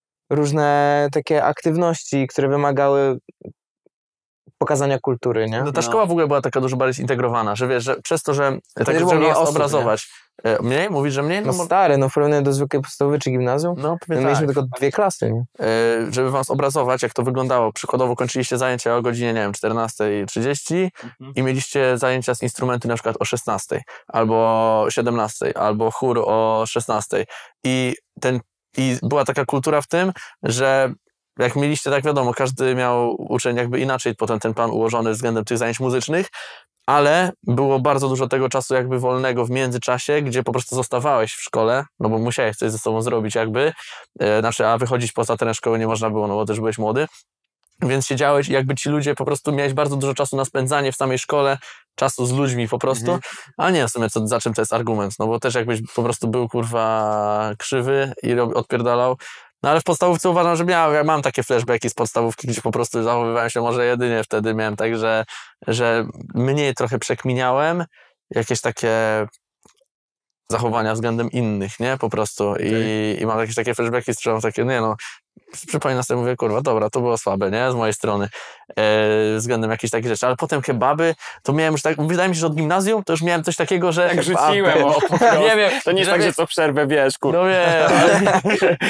różne takie aktywności, które wymagały pokazania kultury, nie? No ta No. szkoła w ogóle była taka dużo bardziej zintegrowana, że wiesz, że przez to, że tak też było żeby mniej nas osób, obrazować. E, Mniej? Mówisz, że mniej? No No, mo- stary, no w porównaniu do zwykłej podstawowej czy gimnazjum, no my pewnie tak. mieliśmy tylko dwie klasy, nie? E, Żeby was obrazować, jak to wyglądało. Przykładowo kończyliście zajęcia o godzinie, nie wiem, czternasta trzydzieści i mieliście zajęcia z instrumentu na przykład o szesnastej, albo siedemnastej, albo chór o szesnastej. I, ten, I była taka kultura w tym, że jak mieliście, tak wiadomo, każdy miał uczeń jakby inaczej potem ten plan ułożony względem tych zajęć muzycznych, ale było bardzo dużo tego czasu jakby wolnego w międzyczasie, gdzie po prostu zostawałeś w szkole, no bo musiałeś coś ze sobą zrobić jakby, e, znaczy, a wychodzić poza teren szkoły nie można było, no bo też byłeś młody, więc siedziałeś i jakby ci ludzie po prostu miałeś bardzo dużo czasu na spędzanie w samej szkole, czasu z ludźmi po prostu, mhm. a nie w sumie co, za czym to jest argument, no bo też jakbyś po prostu był kurwa krzywy i rob, odpierdalał. No ale w podstawówce uważam, że miałem, ja mam takie flashbacki z podstawówki, gdzie po prostu zachowywałem się może jedynie wtedy miałem tak, że, że mniej trochę przekminiałem jakieś takie zachowania względem innych, nie? Po prostu. I, okay. i mam jakieś takie flashbacki, z którym takie, nie no, przypominam sobie, mówię, kurwa, dobra, to było słabe, nie? Z mojej strony. E, względem jakichś takich rzeczy. Ale potem kebaby, to miałem już tak, wydaje mi się, że od gimnazjum to już miałem coś takiego, że... Jak rzuciłem, o, nie wiem. To nie jest tak, że co przerwę, wiesz, kurwa. No wiem, ale,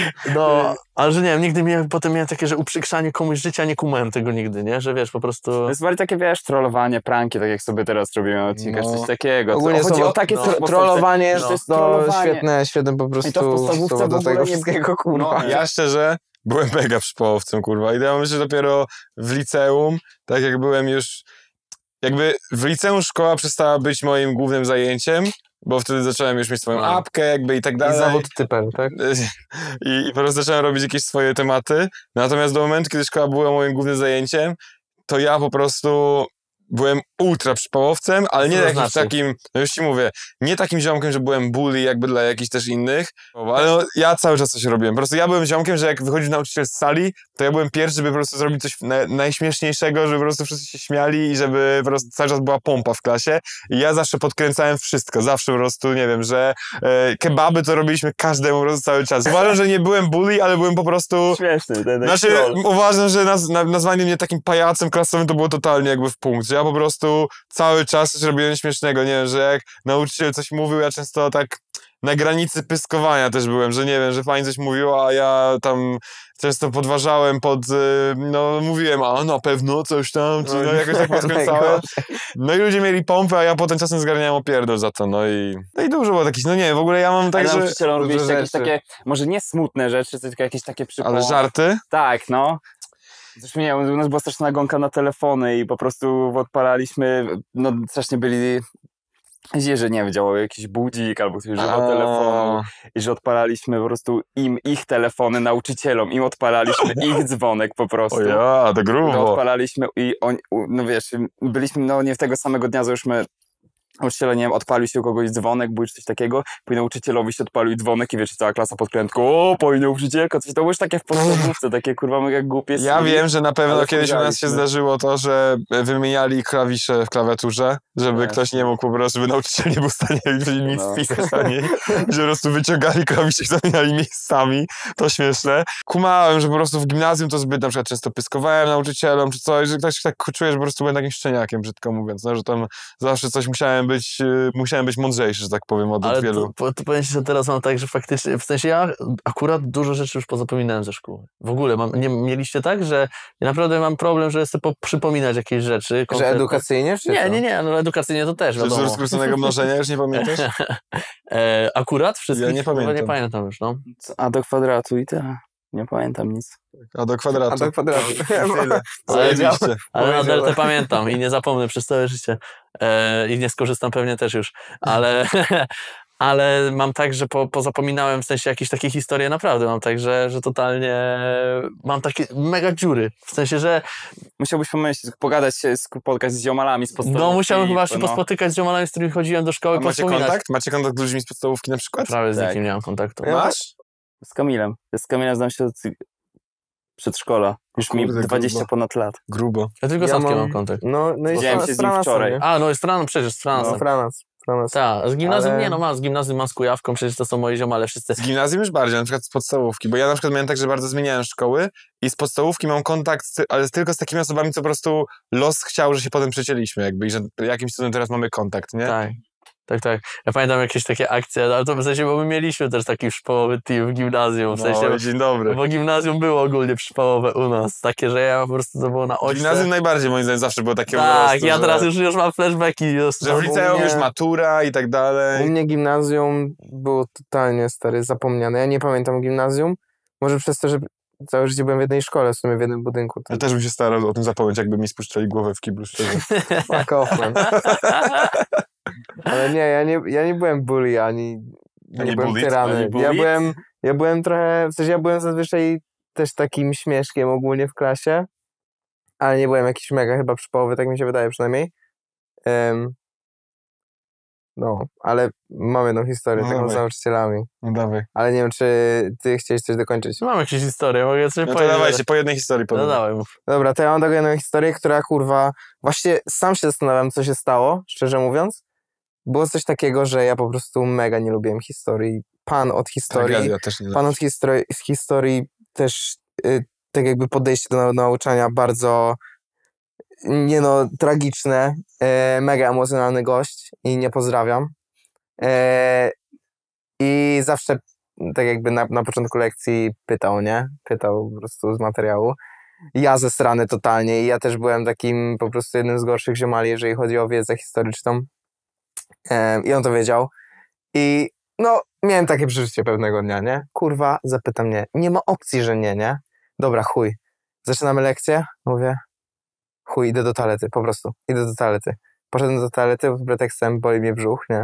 no, ale że nie wiem, nigdy miałem, potem miałem takie, że uprzykrzanie komuś życia, nie kumałem tego nigdy, nie? Że wiesz, po prostu... To jest bardziej takie, wiesz, trollowanie, pranki, tak jak sobie teraz robimy odcinka, no. Coś takiego. Ogólnie chodzi o takie no, tro trollowanie jest no. to jest no, trollowanie. świetne, świetne po prostu. I to w podstawówce do tego nie... wszystkiego, kurwa. No, ja szczerze byłem mega przypołowcem, kurwa. I ja myślę, że dopiero w liceum, tak jak byłem już... Jakby w liceum szkoła przestała być moim głównym zajęciem, bo wtedy zacząłem już mieć swoją no. apkę jakby i tak dalej. I zawód typem, tak? I, I po prostu zacząłem robić jakieś swoje tematy. Natomiast do momentu, kiedy szkoła była moim głównym zajęciem, to ja po prostu byłem ultra przypałowcem, ale nie jakimś znaczy? takim, no już ci mówię, nie takim ziomkiem, że byłem bully jakby dla jakichś też innych, ale no, ja cały czas coś robiłem. Po prostu ja byłem ziomkiem, że jak wychodził nauczyciel z sali, to ja byłem pierwszy, żeby po prostu zrobić coś na, najśmieszniejszego, żeby po prostu wszyscy się śmiali i żeby po prostu cały czas była pompa w klasie. I ja zawsze podkręcałem wszystko, zawsze po prostu, nie wiem, że e, kebaby to robiliśmy każdemu po prostu cały czas. Uważam, że nie byłem bully, ale byłem po prostu... Śmieszny. Ten znaczy, uważam, że naz, na, nazwanie mnie takim pajacem klasowym to było totalnie jakby w punkt, że ja po prostu cały czas coś robiłem śmiesznego, nie wiem, że jak nauczyciel coś mówił, ja często tak na granicy pyskowania też byłem, że nie wiem, że fajnie coś mówił, a ja tam często podważałem pod, no mówiłem, a na pewno coś tam, czy no jakoś tak podkręcałem. No i ludzie mieli pompę, a ja potem czasem zgarniałem opierdol za to, no i, no i dużo było takich, no nie, w ogóle ja mam tak, ale że... nauczycielom robiliście jakieś takie, może nie smutne rzeczy, tylko jakieś takie przypomnienia. Ale żarty? Tak, no. Zresztą nie, u nas była straszna nagonka na telefony i po prostu odpalaliśmy, no strasznie byli źle, że nie wiem, działał jakiś budzik albo ktoś używał telefonu i że odpalaliśmy po prostu im ich telefony nauczycielom, im odpalaliśmy ich dzwonek po prostu. O ja, to grubo. No, odpalaliśmy i oni, no wiesz, byliśmy, no nie w tego samego dnia, załóżmy, nauczyciele, nie wiem, odpalił się u kogoś dzwonek, był coś takiego, później nauczycielowi się odpalił dzwonek i wiesz, cała klasa pod klętką, o, później nauczycielka, coś, to było już takie w podstawówce, takie kurwa mega głupie. Ja wiem, że na pewno kiedyś u nas się zdarzyło to, że wymieniali klawisze w klawiaturze, żeby nie. ktoś nie mógł po prostu, żeby nauczyciel nie był w stanie nic no. wpisać na niej, że po prostu wyciągali klawisze i zamieniali miejscami, to śmieszne. Kumałem, że po prostu w gimnazjum to zbyt na przykład często pyskowałem nauczycielom czy coś, że ktoś tak czuje, że po prostu byłem takim szczeniakiem, brzydko mówiąc, no, że tam zawsze coś musiałem być, musiałem być mądrzejszy, że tak powiem, od ale wielu. Ale to powiem ci, że teraz mam tak, że faktycznie, w sensie ja akurat dużo rzeczy już pozapominałem ze szkoły. W ogóle, mam, nie mieliście tak, że ja naprawdę mam problem, że sobie przypominać jakieś rzeczy. Że edukacyjnie, czy Nie, co? nie, nie, no edukacyjnie to też, wiadomo. Czy z skróconego mnożenia już nie pamiętasz? e, akurat wszystkich? Ja nie pamiętam. Nie pamiętam już, no. A do kwadratu i tak. Nie pamiętam nic. A do kwadratu. A do kwadratu. ale ale na deltę pamiętam i nie zapomnę przez całe życie. E, I nie skorzystam pewnie też już. Ale, ale mam tak, że po, pozapominałem w sensie jakieś takie historie naprawdę. Mam tak, że, że totalnie mam takie mega dziury. W sensie, że... Musiałbyś pomyśleć, pogadać się, spotkać z ziomalami z podstawówki. No musiałem chyba się no. pospotykać z ziomalami, z którymi chodziłem do szkoły. A macie kontakt? Macie kontakt z ludźmi z podstawówki na przykład? Prawie z tak. nikim nie mam kontaktu. Masz? Z Kamilem. Ja z Kamilem znam się od przedszkola. Już Kurde, mi dwadzieścia grubo. ponad lat. Grubo. Ja tylko ja z Santkiem mam... mam kontakt. No, no i Widziałem się z nim wczoraj. A, no jest Fran, przecież z Fransem. No, Franas. Franas. Tak, z gimnazjum ale... nie, no mam, z gimnazjum mam z Kujawką, przecież to są moi ziomale wszyscy. Z gimnazjum już bardziej, na przykład z podstawówki, bo ja na przykład miałem tak, że bardzo zmieniałem szkoły i z podstawówki mam kontakt, ale tylko z takimi osobami, co po prostu los chciał, że się potem przecięliśmy jakby i że jakimś cudem teraz mamy kontakt, nie? Tak. Tak, tak. Ja pamiętam jakieś takie akcje, ale to w sensie, bo my mieliśmy też taki przypałowy team w gimnazjum. W sensie, no, dzień dobry. Bo gimnazjum było ogólnie przypałowe u nas. Takie, że ja po prostu to było na ośle. Gimnazjum najbardziej moim zdaniem zawsze było takie tak, po prostu, ja że... teraz już, już mam flashbacki. Już, że w liceum mnie... już matura i tak dalej. U mnie gimnazjum było totalnie, stary, zapomniane. Ja nie pamiętam gimnazjum. Może przez to, że całe życie byłem w jednej szkole, w sumie w jednym budynku. Ja też bym się starał o tym zapomnieć, jakby mi spuszczali głowę w kiblu, szczerze. Fuck off, man. Ale nie, ja nie, ja nie byłem bully, ani nie, Ani byłem bullied? tyrany. Ani Ja bullied? byłem, ja byłem trochę, w sensie ja byłem zazwyczaj też takim śmieszkiem ogólnie w klasie, ale nie byłem jakiś mega chyba przypałowy, tak mi się wydaje przynajmniej. Um, no, ale mam jedną historię No taką z dawaj. nauczycielami, No dawaj. ale nie wiem, czy ty chciałeś coś dokończyć. Mam jakieś historie, mogę coś No to powiedzieć. dawajcie, po jednej historii No powiem. dawaj, mów. Dobra, to ja mam taką jedną historię, która kurwa, właśnie sam się zastanawiam, co się stało, szczerze mówiąc. Było coś takiego, że ja po prostu mega nie lubiłem historii. Pan od historii, Tragedia też nie pan od historii, z historii też y, tak jakby podejście do nau- nauczania bardzo nie no, tragiczne, e, mega emocjonalny gość i nie pozdrawiam. E, I zawsze tak jakby na, na początku lekcji pytał, nie? Pytał po prostu z materiału. Ja zesrany totalnie i ja też byłem takim po prostu jednym z gorszych ziomali, jeżeli chodzi o wiedzę historyczną. E, I on to wiedział. I no, miałem takie przeżycie pewnego dnia, nie? Kurwa, zapyta mnie, nie ma opcji, że nie, nie? Dobra, chuj. Zaczynamy lekcję, mówię, chuj, idę do toalety, po prostu, idę do toalety. Poszedłem do toalety, pod pretekstem boli mnie brzuch, nie?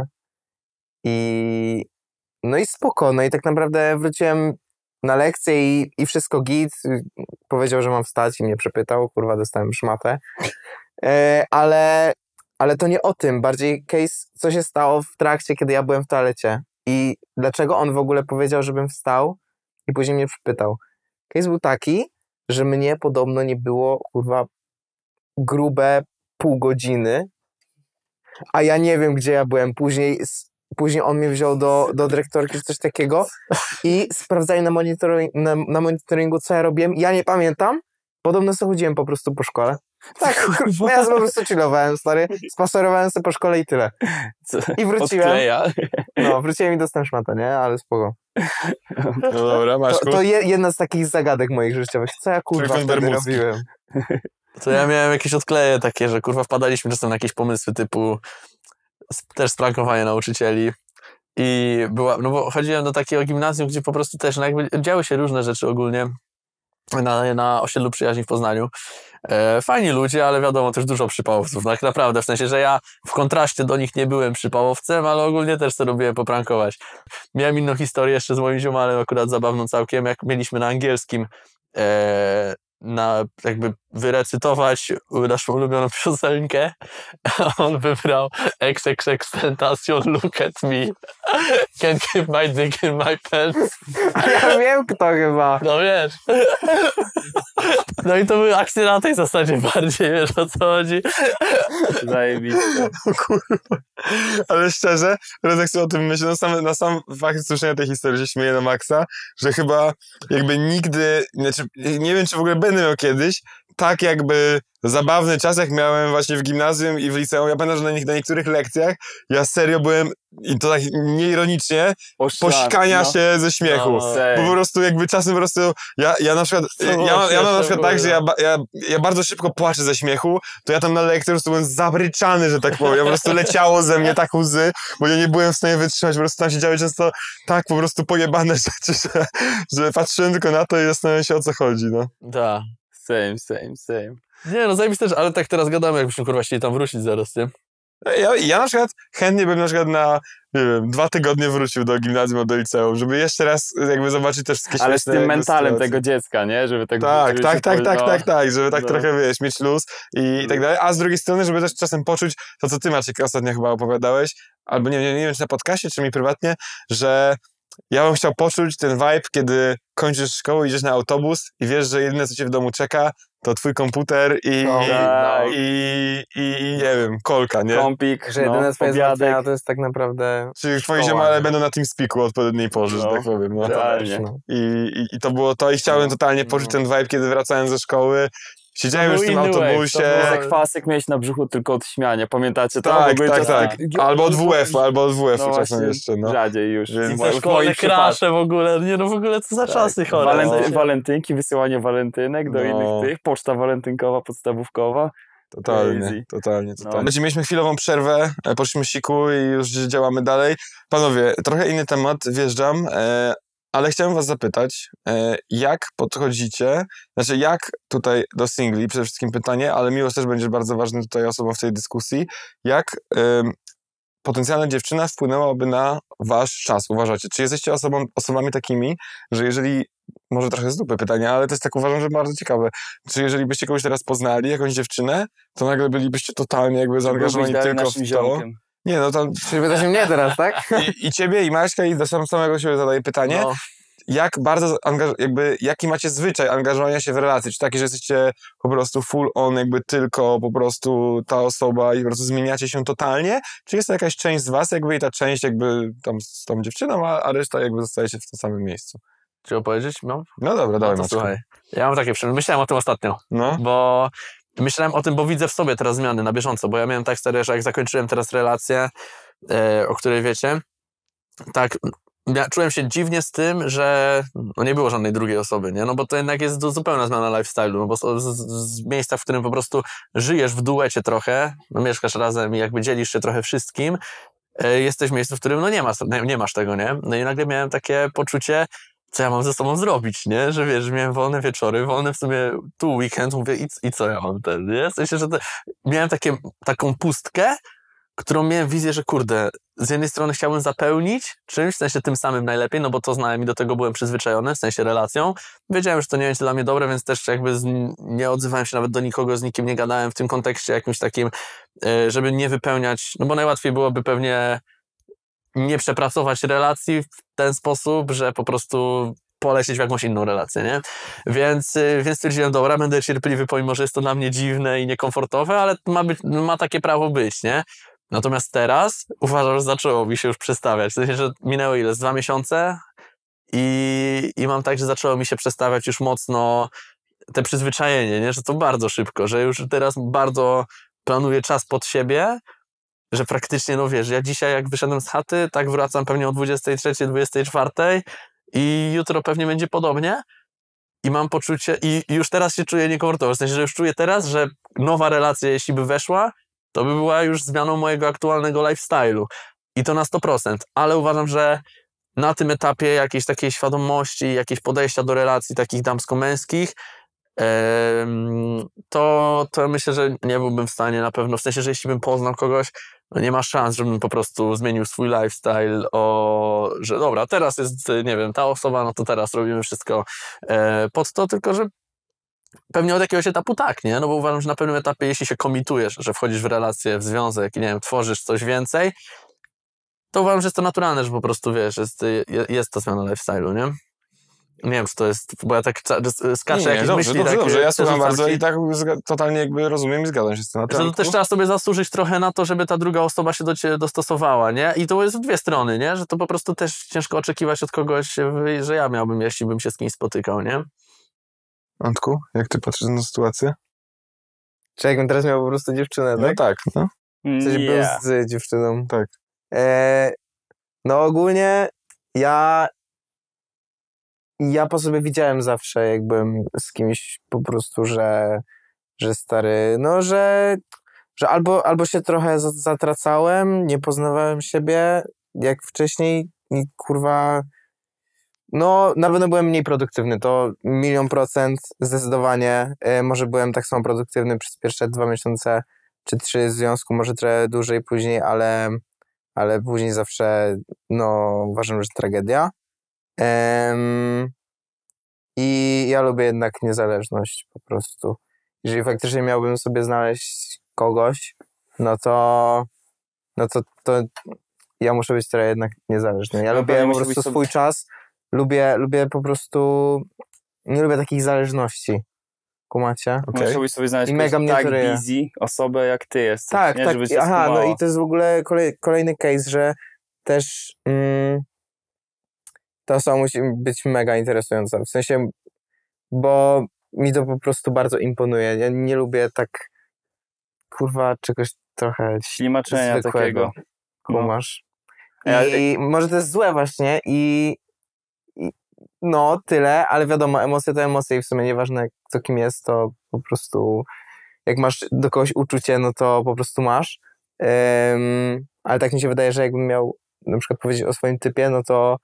I no i spoko, no i tak naprawdę wróciłem na lekcję i, i wszystko git. Powiedział, że mam wstać i mnie przepytał, kurwa, dostałem szmatę. E, ale, ale to nie o tym, bardziej case, co się stało w trakcie, kiedy ja byłem w toalecie i dlaczego on w ogóle powiedział, żebym wstał i później mnie przepytał. Case był taki, że mnie podobno nie było, kurwa, grube pół godziny, a ja nie wiem, gdzie ja byłem. Później, później on mnie wziął do, do dyrektorki czy coś takiego i sprawdzali na, monitoring, na, na monitoringu, co ja robiłem. Ja nie pamiętam. Podobno sobie chodziłem po prostu po szkole. Tak, no ja sobie po prostu chillowałem, stary. Spacerowałem sobie po szkole i tyle. Co? I wróciłem. Odkleja. No, wróciłem i dostałem szmatę, nie? Ale spoko. No dobra, masz To, to je, jedna z takich zagadek moich życiowych. Co ja kurwa Trójkąt wtedy bermudzki. robiłem? To ja miałem jakieś odkleje takie, że kurwa wpadaliśmy czasem na jakieś pomysły typu s- też sprankowanie nauczycieli. I była, no bo chodziłem do takiego gimnazjum, gdzie po prostu też no jakby działy się różne rzeczy ogólnie na, na osiedlu przyjaźni w Poznaniu. E, fajni ludzie, ale wiadomo, też dużo przypałowców. Tak naprawdę, w sensie, że ja w kontraście do nich nie byłem przypałowcem, ale ogólnie też to lubiłem poprankować. Miałem inną historię jeszcze z moim ziomalem, akurat zabawną całkiem, jak mieliśmy na angielskim e, na jakby wyrecytować naszą ulubioną piosenkę, a on wybrał X X X Tentacion, Look at Me, Can't keep my dick in my pants. A ja wiem kto chyba. No wiesz. No i to były akcje na tej zasadzie bardziej, wiesz o co chodzi. Zajebiste. Kurwa. Ale szczerze, teraz jak sobie o tym myślę, no sam, na sam fakt słyszenia tej historii się śmieję na maksa, że chyba jakby nigdy, znaczy nie wiem czy w ogóle będę miał kiedyś, tak jakby zabawny czas, jak miałem właśnie w gimnazjum i w liceum. Ja pamiętam, że na, nie, na niektórych lekcjach ja serio byłem, i to tak nieironicznie, Oszczan, posikania no. się ze śmiechu. No, Bo po prostu jakby czasem po prostu, ja, ja na przykład, To ja, było ja, ja mam na śmieszne przykład w tak, ogóle. że ja, ba- ja, ja bardzo szybko płaczę ze śmiechu, to ja tam na lekcji po prostu byłem zabryczany, że tak powiem. Ja po prostu leciało ze mnie tak łzy, bo ja nie byłem w stanie wytrzymać. Po prostu tam się działy często tak po prostu pojebane rzeczy, że, że patrzyłem tylko na to i zastanawiałem się, o co chodzi, no. Tak. Same, same, same. Nie no, zajebiste, że- ale tak teraz gadamy, jakbyśmy kurwa chcieli tam wrócić zaraz, nie? Ja, ja na przykład chętnie bym na przykład na, nie wiem, dwa tygodnie wrócił do gimnazjum albo do liceum, żeby jeszcze raz jakby zobaczyć te wszystkie Ale z śmieszne tym jakby mentalem sytuacje. tego dziecka, nie? Żeby tak... Tak, żeby tak, się tak, po- tak, no. tak, tak, żeby tak No. trochę, wiesz, mieć luz i, i tak dalej, a z drugiej strony, żeby też czasem poczuć to, co ty, Maciek, ostatnio chyba opowiadałeś, albo nie, nie, nie wiem, czy na podcaście, czy mi prywatnie, że ja bym chciał poczuć ten vibe, kiedy kończysz szkołę, idziesz na autobus i wiesz, że jedyne, co cię w domu czeka, to twój komputer i, No, i, tak. i, i, i nie wiem, kolka, nie? Kompik, Że jedyne no, swoje obiadek. zmartwienia to jest tak naprawdę Czyli twoi szkoła, ziomale nie? będą na TeamSpeaku o odpowiedniej porze, że No. tak powiem, no. Realnie. no. I, i, I to było to i chciałem No. totalnie poczuć No. ten vibe, kiedy wracałem ze szkoły. Siedziałem To już w był tym inny wave, to autobusie. było- Zakwasek miałeś na brzuchu tylko od śmiania, pamiętacie to? W Tak, ogóle tak, czas- tak. Albo od W F-u, albo od W F-u No czasem właśnie, jeszcze, no. Rzadziej już. Więc- W I moim- te w moim szkolne przypadku. krasze w ogóle, nie no w ogóle co za czasy chore. Walenty- w sensie. walentynki, wysyłanie walentynek do No. innych tych, poczta walentynkowa, podstawówkowa. Totalnie, Crazy. totalnie, totalnie. No. Będzie, mieliśmy chwilową przerwę, e, poszliśmy siku i już działamy dalej. Panowie, trochę inny temat, wjeżdżam. E, ale chciałem was zapytać, e, jak podchodzicie, znaczy jak tutaj do singli, przede wszystkim pytanie, ale Miłosz też będzie bardzo ważny tutaj osobą w tej dyskusji, jak em, potencjalna dziewczyna wpłynęłaby na wasz czas, uważacie? Czy jesteście osobą, osobami takimi, że jeżeli, może trochę z dupy pytanie, ale też tak uważam, że bardzo ciekawe, czy jeżeli byście kogoś teraz poznali, jakąś dziewczynę, to nagle bylibyście totalnie jakby zaangażowani Byłbyś dalej tylko naszym w to? ziomkiem. Nie, no to Czyli pytasz mnie teraz, tak? i, i ciebie, i Maćka, i do sam, samego siebie zadaję pytanie, No, jak bardzo, angaż- jakby, jaki macie zwyczaj angażowania się w relacje? Czy taki, że jesteście po prostu full on, jakby tylko po prostu ta osoba i po prostu zmieniacie się totalnie? Czy jest to jakaś część z was, jakby i ta część jakby tam z tą dziewczyną, a, a reszta jakby zostajecie w tym samym miejscu? czy opowiedzieć? No, No dobra, no dawaj to Maćku. słuchaj. Ja mam takie przemysły. Myślałem o tym ostatnio, No, bo myślałem o tym, bo widzę w sobie teraz zmiany na bieżąco, bo ja miałem tak stary, że jak zakończyłem teraz relację, e, o której wiecie, tak ja czułem się dziwnie z tym, że no nie było żadnej drugiej osoby, nie? No bo to jednak jest du- zupełna zmiana lifestyle'u, no bo z, z, z miejsca, w którym po prostu żyjesz w duecie trochę, no mieszkasz razem i jakby dzielisz się trochę wszystkim, e, jesteś w miejscu, w którym no nie, ma, nie, nie masz tego, nie? No i nagle miałem takie poczucie, co ja mam ze sobą zrobić, nie? Że wiesz, że miałem wolne wieczory, wolne w sumie tu weekend, mówię i, i co ja mam ten, nie? W sensie, że to, miałem takie, taką pustkę, którą miałem wizję, że kurde, z jednej strony chciałbym zapełnić czymś, w sensie tym samym najlepiej, no bo to znałem i do tego byłem przyzwyczajony, w sensie relacją. Wiedziałem, że to nie będzie dla mnie dobre, więc też jakby z, nie odzywałem się nawet do nikogo, z nikim nie gadałem w tym kontekście jakimś takim, e, żeby nie wypełniać, no bo najłatwiej byłoby pewnie nie przepracować relacji w ten sposób, że po prostu polecieć w jakąś inną relację, nie? Więc, y, więc stwierdziłem, dobra, będę cierpliwy, pomimo że jest to dla mnie dziwne i niekomfortowe, ale ma, być, ma takie prawo być, nie? Natomiast teraz uważam, że zaczęło mi się już przestawiać. W sensie, że minęło ile? Z dwa miesiące i, i mam tak, że zaczęło mi się przestawiać już mocno te przyzwyczajenie, nie? Że to bardzo szybko, że już teraz bardzo planuję czas pod siebie, że praktycznie, no wiesz, ja dzisiaj jak wyszedłem z chaty, tak wracam pewnie o dwudziestej trzeciej, dwudziestej czwartej i jutro pewnie będzie podobnie i mam poczucie, i i już teraz się czuję niekomfortowo, w sensie, że już czuję teraz, że nowa relacja, jeśli by weszła, to by była już zmianą mojego aktualnego lifestyle'u i to na sto procent, ale uważam, że na tym etapie jakiejś takiej świadomości, jakieś podejścia do relacji takich damsko-męskich, em, to, to myślę, że nie byłbym w stanie na pewno, w sensie, że jeśli bym poznał kogoś, no nie ma szans, żebym po prostu zmienił swój lifestyle, o, że dobra, teraz jest, nie wiem, ta osoba, no to teraz robimy wszystko e, pod to, tylko że pewnie od jakiegoś etapu tak, nie? No bo uważam, że na pewnym etapie, jeśli się komitujesz, że wchodzisz w relację, w związek i nie wiem, tworzysz coś więcej, to uważam, że jest to naturalne, że po prostu, wiesz, jest, je- jest to zmiana lifestyle'u, nie? Nie wiem, czy to jest, bo ja tak ca- skaczę nie, nie, jakieś dobrze, myśli, dobrze, takie dobrze, ja słucham przerzucam bardzo ci. i tak zga- totalnie jakby rozumiem i zgadzam się z tym. Że to Natalku? też trzeba sobie zasłużyć trochę na to, żeby ta druga osoba się do ciebie dostosowała, nie? I to jest w dwie strony, nie? Że to po prostu też ciężko oczekiwać od kogoś, że ja miałbym, jeśli bym się z kimś spotykał, nie? Antku, jak ty patrzysz na sytuację? Czy jakbym teraz miał po prostu dziewczynę, No tak? tak, no. W sensie Nie. był z dziewczyną. Tak. E, no ogólnie ja ja po sobie widziałem zawsze, jak byłem z kimś po prostu, że, że stary, no że, że albo, albo się trochę za- zatracałem, nie poznawałem siebie jak wcześniej i kurwa, no na pewno byłem mniej produktywny, to milion procent zdecydowanie, e, może byłem tak samo produktywny przez pierwsze dwa miesiące czy trzy w związku, może trochę dłużej później, ale, ale później zawsze, no uważam, że tragedia. Em, I ja lubię jednak niezależność po prostu. Jeżeli faktycznie miałbym sobie znaleźć kogoś, no to no to, to ja muszę być trochę jednak niezależny. Ja No lubię pewnie po musi prostu być swój czas, lubię, lubię po prostu, nie lubię takich zależności. Kumacie? Okej. Musiałbyś sobie znaleźć I mega kogoś mnie tak to ryje. busy osobę jak ty jesteś, Tak, nie? tak. Żeby cię Aha, no skumało. i to jest w ogóle kolej, kolejny case, że też mm, ta osoba musi być mega interesująca. W sensie, bo mi to po prostu bardzo imponuje. Ja nie lubię tak, kurwa, czegoś trochę Ślimaczenia zwykłego. takiego. Kumasz. Ja- I może to jest złe właśnie i, i no tyle, ale wiadomo, emocje to emocje i w sumie nieważne kto kim jest, to po prostu jak masz do kogoś uczucie, no to po prostu masz. Ym, ale tak mi się wydaje, że jakbym miał na przykład powiedzieć o swoim typie, no to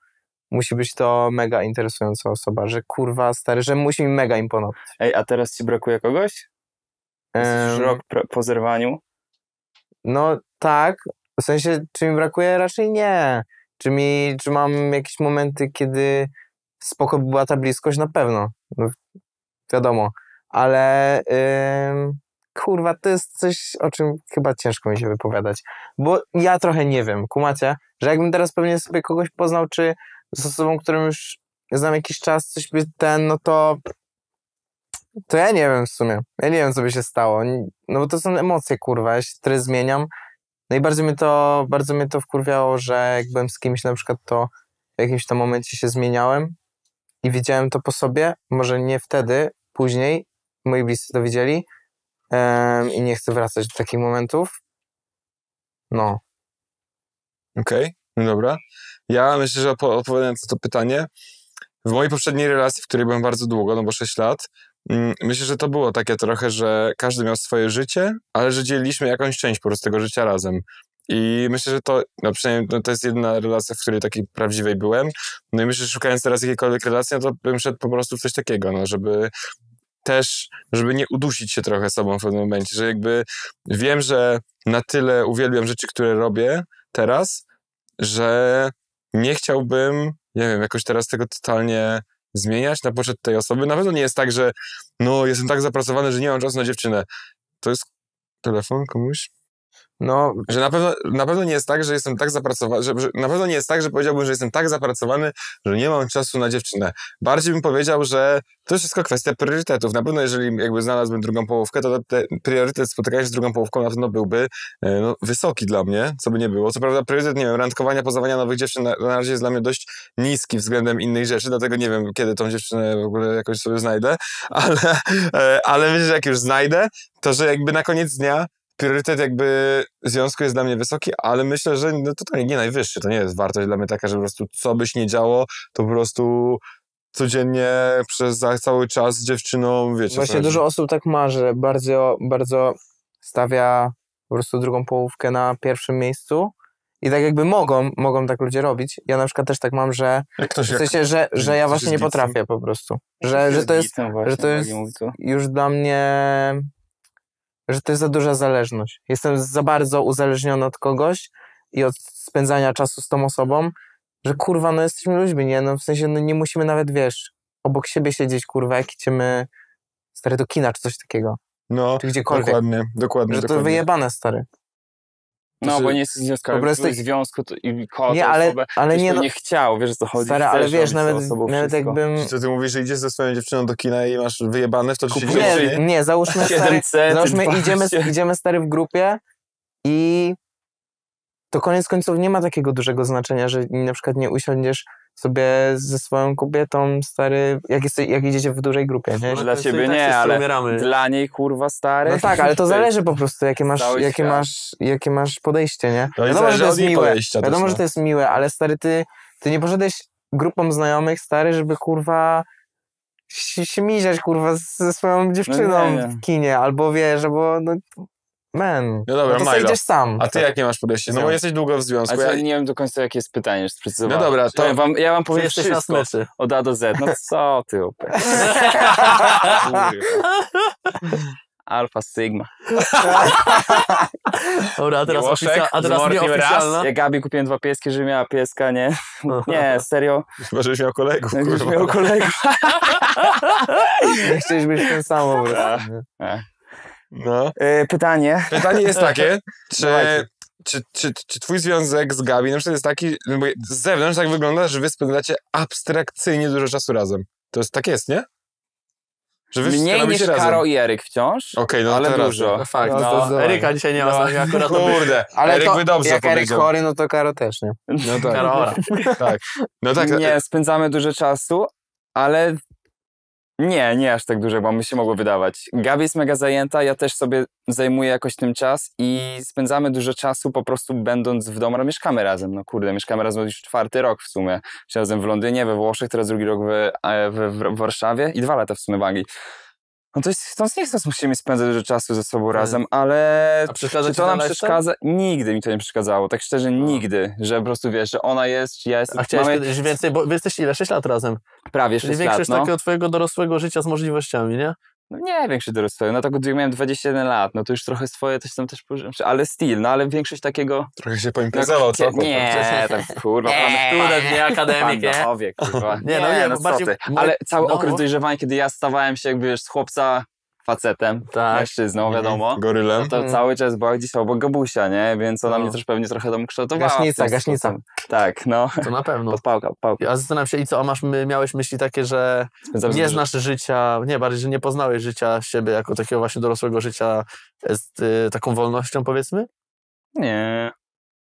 musi być to mega interesująca osoba, że kurwa stary, że musi mi mega imponować. Ej, a teraz ci brakuje kogoś? Jesteś Em, rok pro- po zerwaniu? No tak, w sensie, czy mi brakuje? Raczej nie. Czy, mi, czy mam jakieś momenty, kiedy spoko by była ta bliskość? Na pewno. No, wiadomo. Ale ym, kurwa, to jest coś, o czym chyba ciężko mi się wypowiadać. Bo ja trochę nie wiem, kumacie, że jakbym teraz pewnie sobie kogoś poznał, czy z osobą, którą już znam jakiś czas, coś by ten, no to to ja nie wiem w sumie. Ja nie wiem, co by się stało. No bo to są emocje, kurwa. Ja się teraz zmieniam. No i bardzo mnie to, bardzo mnie to wkurwiało, że jak byłem z kimś na przykład, to w jakimś tam momencie się zmieniałem i widziałem to po sobie. Może nie wtedy, później moi bliscy to widzieli em, i nie chcę wracać do takich momentów. No. Okej, no dobra. Ja myślę, że opo- odpowiadając na to pytanie, w mojej poprzedniej relacji, w której byłem bardzo długo, no bo sześć lat, mm, myślę, że to było takie trochę, że każdy miał swoje życie, ale że dzieliliśmy jakąś część po prostu tego życia razem. I myślę, że to, no przynajmniej no to jest jedna relacja, w której takiej prawdziwej byłem. No i myślę, że szukając teraz jakiejkolwiek relacji, no to bym szedł po prostu w coś takiego, no żeby też, żeby nie udusić się trochę sobą w pewnym momencie, że jakby wiem, że na tyle uwielbiam rzeczy, które robię teraz, że nie chciałbym, nie wiem, jakoś teraz tego totalnie zmieniać na poczet tej osoby. Na pewno nie jest tak, że no jestem tak zapracowany, że nie mam czasu na dziewczynę. To jest telefon komuś? No, Że na pewno, na pewno nie jest tak, że jestem tak zapracowany, że, że na pewno nie jest tak, że powiedziałbym, że jestem tak zapracowany, że nie mam czasu na dziewczynę. Bardziej bym powiedział, że to jest wszystko kwestia priorytetów. Na pewno jeżeli jakby znalazłbym drugą połówkę, to ten priorytet spotykania się z drugą połówką na pewno byłby e, no, wysoki dla mnie, co by nie było. Co prawda priorytet, nie wiem, randkowania, poznawania nowych dziewczyn na, na razie jest dla mnie dość niski względem innych rzeczy, dlatego nie wiem, kiedy tą dziewczynę w ogóle jakoś sobie znajdę, ale, e, ale myślę, że jak już znajdę, to że jakby na koniec dnia priorytet jakby związku jest dla mnie wysoki, ale myślę, że no totalnie nie najwyższy. To nie jest wartość dla mnie taka, że po prostu co byś nie działo, to po prostu codziennie przez za cały czas z dziewczyną, wiecie. właśnie co dużo osób tak ma, że bardzo, bardzo stawia po prostu drugą połówkę na pierwszym miejscu i tak jakby mogą, mogą tak ludzie robić. Ja na przykład też tak mam, że Jak ktoś, w jak, sensie, że, że ja ktoś właśnie nie jest gicem. potrafię po prostu. Że, że to jest Gicem właśnie, że to jest Bagi mówi tu. już dla mnie, że to jest za duża zależność. Jestem za bardzo uzależniony od kogoś i od spędzania czasu z tą osobą, że kurwa, no jesteśmy ludźmi, nie? No w sensie, no nie musimy nawet, wiesz, obok siebie siedzieć, kurwa, jak idziemy stary do kina czy coś takiego, no, czy gdziekolwiek. dokładnie, dokładnie, Że to dokładnie. wyjebane, stary. No, Znaczy, bo nie jesteś związkowy, po prostu- w związku to, i koło Nie, tą ale, osobę, ale ktoś nie, to no, nie chciał, wiesz o co chodzi. stary, Chcesz ale wiesz, robić z tą nawet, osobą nawet wszystko. jakbym... Co ty mówisz, że idziesz ze swoją dziewczyną do kina i masz wyjebane w to, że się Nie, dzieje? nie, załóżmy, stary, siedem C, załóżmy dwanaście. idziemy, idziemy stary w grupie i to koniec końców nie ma takiego dużego znaczenia, że na przykład nie usiądziesz sobie ze swoją kobietą, stary, jak, jesteś, jak idziecie w dużej grupie, nie? Dla To i ciebie tak nie, wszyscy ale umieramy. dla niej, kurwa, stary. No tak, ale to zależy po prostu, jakie masz, Cały jakie świat. masz, jakie masz podejście, nie? To i Wiadomo, że zależy to od jest jej miłe, podejścia też, wiadomo, no. że to jest miłe, ale stary, ty, ty nie poszedłeś grupą znajomych, stary, żeby kurwa się, się miziać, kurwa, ze swoją dziewczyną nie, nie. w kinie, albo wiesz, albo no, man, No dobra, no to sobie Milo. idziesz sam. A ty jakie masz podejście? No bo jesteś długo w związku. A Ja... ja nie wiem do końca, jakie jest pytanie, już sprecyzowane. No dobra, to- Ja wam, ja wam Ty powiem jesteś na wszystko. smyczy. Od A do Z. No co ty, opie. Alfa, Sigma. Dobra, a teraz, Miłoszek, oficja- a teraz zmordnił nieoficjalna. raz. Ja Gabi kupiłem dwa pieski, żeby miała pieska, nie? Nie, serio. Chyba, żebyś miał kolegów, Jakbyś kurwa. miał kolegów. Nie chcieliś być ten sam po prostu. No. E, pytanie. Pytanie jest takie, czy, Dawajcie. czy, czy, czy twój związek z Gabi na przykład jest taki, no bo z zewnątrz tak wygląda, że wy spędzacie abstrakcyjnie dużo czasu razem. To jest, tak jest, nie? Że wy wszystko Mniej niż robicie razem. Karo i Eryk wciąż, Okej, no ale to dużo. racja. Fakt, No, no. zdecydowanie. Eryka dzisiaj nie ma z nami, akurat to by... Kurde, Ale Eryk to, by dobrze jak Eryk powiedział. chory, no to Karo też, nie? No tak, Karora. tak. No tak, Nie, spędzamy dużo czasu, ale nie, nie aż tak dużo, bo mi się mogło wydawać. Gabi jest mega zajęta, ja też sobie zajmuję jakoś tym czas i spędzamy dużo czasu po prostu będąc w domu, a mieszkamy razem. No kurde, mieszkamy razem już czwarty rok w sumie. Razem w Londynie, we Włoszech, teraz drugi rok w, w, w, w Warszawie i dwa lata w sumie w Anglii. No to jest, chcąc nie chcąc musimy spędzać dużo czasu ze sobą razem, ale A przeszkadza czy ci to nam ten lifestyle? przeszkadza? Nigdy mi to nie przeszkadzało, tak szczerze nigdy, że po prostu wiesz, że ona jest, ja jestem, A chciałeś mamy kiedyś więcej, bo wy jesteście ile? sześć lat razem. prawie Czyli sześć większość lat, no. takiego twojego dorosłego życia z możliwościami, nie? No nie większy dorosły, no tak jak miałem dwadzieścia jeden lat, no to już trochę swoje też tam też pożyłem, ale styl, no ale większość takiego... Trochę się poimprezował, co? Nie, tak kurwa, pan Student, nie akademik, nie? Panowie, kurwa. Nie, no nie, no bo co bardziej- ty. mój- Ale cały no, okres no. dojrzewania, kiedy ja stawałem się jakby wiesz, z chłopca facetem, Tak. mężczyzną, wiadomo, Gorylem. to Mhm. cały czas była gdzieś obok Gabusia, nie? Więc ona No. mnie też pewnie trochę tam kształtowała. Gaśnica, w ten gaśnica. sposób. Tak, no. To na pewno. Podpałka, podpałka. A zastanawiam się, i co, a masz, my, miałeś myśli takie, że Spędzam nie dużo- znasz życia, nie, bardziej, że nie poznałeś życia siebie jako takiego właśnie dorosłego życia z y, taką wolnością, powiedzmy? Nie.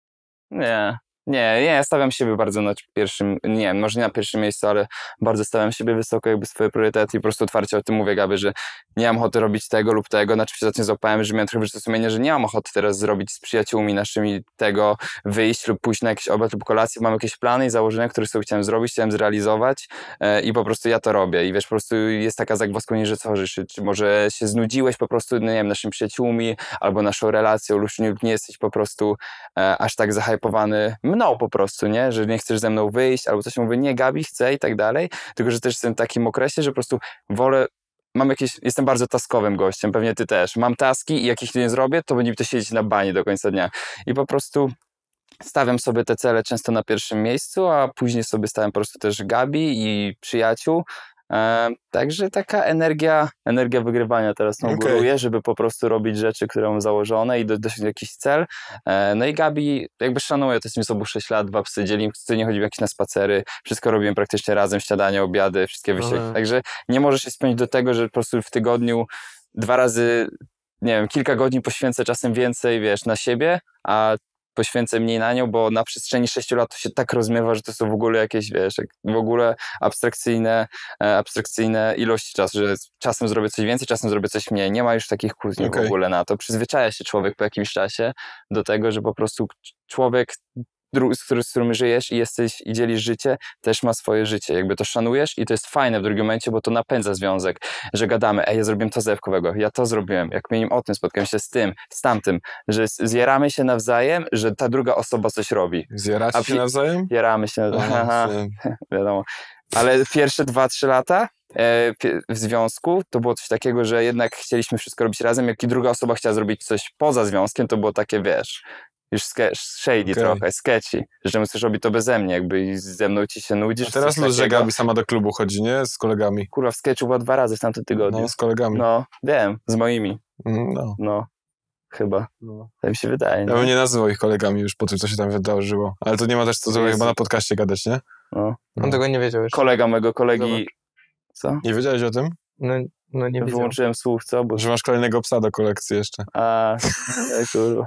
Nie. Nie, nie, stawiam siebie bardzo na pierwszym, nie, może nie na pierwszym miejscu, ale bardzo stawiam siebie wysoko, jakby swoje priorytety i po prostu otwarcie o tym mówię, Gaby, że nie mam ochoty robić tego lub tego, na czym się ostatnio złapałem, że miałem trochę wyrzuty sumienia, że nie mam ochoty teraz zrobić z przyjaciółmi naszymi tego, wyjść lub pójść na jakiś obiad lub kolację, mam jakieś plany i założenia, które sobie chciałem zrobić, chciałem zrealizować e, i po prostu ja to robię i wiesz, po prostu jest taka zagwozdka, że co, że czy może się znudziłeś po prostu, no nie wiem, naszymi przyjaciółmi albo naszą relacją lub nie jesteś po prostu e, aż tak zahypowany mną po prostu, nie? Że nie chcesz ze mną wyjść, albo coś mówię, nie, Gabi, chcę i tak dalej, tylko że też jestem w takim okresie, że po prostu wolę, mam jakieś, jestem bardzo taskowym gościem, pewnie ty też, mam taski i jak ich nie zrobię, to będzie mi to siedzieć na bani do końca dnia i po prostu stawiam sobie te cele często na pierwszym miejscu, a później sobie stawiam po prostu też Gabi i przyjaciół. E, także taka energia, energia wygrywania teraz tą Okej. góruje, żeby po prostu robić rzeczy, które mam założone i do- dosiąść jakiś cel. E, no i Gabi jakby szanuję, to jest mi z obu sześć lat, dwa psy, dzielimy, nie chodzimy jakieś na spacery, wszystko robimy praktycznie razem, śniadania, obiady, wszystkie wysiłki. Aha. Także nie możesz się spełnić do tego, że po prostu w tygodniu dwa razy, nie wiem, kilka godzin poświęcę czasem więcej, wiesz, na siebie, a poświęcę mniej na nią, bo na przestrzeni sześciu lat to się tak rozmywa, że to są w ogóle jakieś, wiesz, jak w ogóle abstrakcyjne, e, abstrakcyjne ilości czasu, że czasem zrobię coś więcej, czasem zrobię coś mniej. Nie ma już takich kłótni Okej. w ogóle na to. Przyzwyczaja się człowiek po jakimś czasie do tego, że po prostu człowiek, dru- z, który, z którym żyjesz i jesteś i dzielisz życie, też ma swoje życie. Jakby to szanujesz i to jest fajne w drugim momencie, bo to napędza związek, że gadamy, ej, ja zrobiłem to zewkowego, ja to zrobiłem, jak miałem o tym, spotkałem się z tym, z tamtym, że z- zjaramy się nawzajem, że ta druga osoba coś robi. Zjeracie A się pi- nawzajem? Jaramy się, Aha, aha, wiadomo. Ale pierwsze dwa, trzy lata e, pie- w związku to było coś takiego, że jednak chcieliśmy wszystko robić razem, jak i druga osoba chciała zrobić coś poza związkiem, to było takie, wiesz, już ske- shady Okej. trochę, sketchy, że czemu chcesz robić to beze mnie, jakby i ze mną ci się nudzisz. A teraz coś luz, że takiego. Gabi sama do klubu chodzi, nie? Z kolegami. Kurwa, w sketchu była dwa razy w tamtym tygodniu. No, z kolegami. No, wiem, z moimi, Mm, no. no, chyba, No. tak mi się wydaje. Ja No. bym nie nazywał ich kolegami już po tym, co się tam wydarzyło. Ale to nie ma też co zrobić Jezu. chyba na podcaście gadać, nie? No. On tego nie wiedział już. Kolega mojego kolegi, co? Nie wiedziałeś o tym? No, no nie wiedział. Wyłączyłem słuch, co? Bo... Że masz kolejnego psa do kolekcji jeszcze. A, e, kurwa.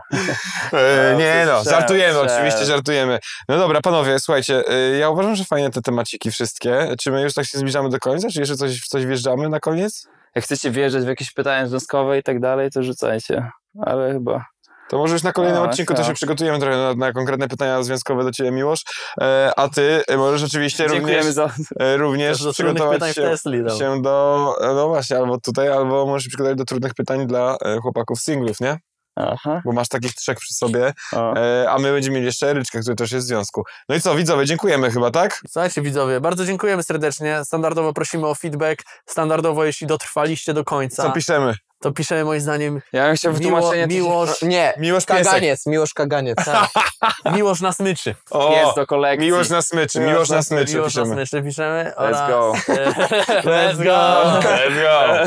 E, No, nie no, słyszałem, żartujemy, słyszałem. oczywiście żartujemy. No dobra, panowie, słuchajcie, e, ja uważam, że fajne te temaciki wszystkie. Czy my już tak się zbliżamy do końca, czy jeszcze coś, w coś wjeżdżamy na koniec? Jak chcecie wjeżdżać w jakieś pytania związkowe i tak dalej, to rzucajcie. Ale chyba. To może już na kolejnym A, odcinku to tak. się przygotujemy trochę na, na konkretne pytania związkowe do ciebie, Miłosz. E, a ty e, możesz oczywiście Dziękujemy również, za. e, również Też do trudnych przygotować pytań w się, Tesli. No. się do, e, no właśnie, albo tutaj, albo możesz przygotować do trudnych pytań dla e, chłopaków singlów, nie? Aha. Bo masz takich trzech przy sobie, O. e, a my będziemy mieli jeszcze Eryczkę, który też jest w związku. No i co, widzowie, dziękujemy chyba, tak? Słuchajcie widzowie, bardzo dziękujemy serdecznie. Standardowo prosimy o feedback. Standardowo, jeśli dotrwaliście do końca, Co piszemy? to piszemy moim zdaniem Ja bym chciał wytłumaczenie. miło, Miłosz, Nie, Miłosz Piesek. kaganiec, Miłosz Kaganiec. tak, Miłosz na smyczy. O, Jest do kolekcji. Miłosz na smyczy, Miłosz na smyczy Miłosz na piszemy. smyczy piszemy. Let's go. Let's go. Let's go.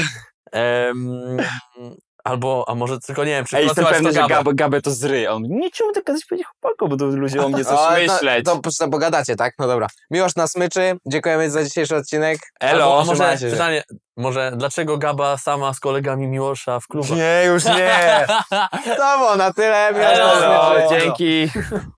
Em, albo, a może tylko nie wiem, czy Ej, jestem wpasować pewny, to że Gabę. Gabę, Gabę to zry. On nie czemu tak kiedyś powiedzieć chłopakom, bo to ludzie o mnie O, coś to, myśleć. to, to pogadacie, tak? No dobra. Miłosz na smyczy, dziękujemy za dzisiejszy odcinek. Albo, a może Trzymajcie się. pytanie, może dlaczego Gaba sama z kolegami Miłosza w klubach? Nie, już nie. To było na tyle. Miłosz na Elo. smyczy. Dzięki.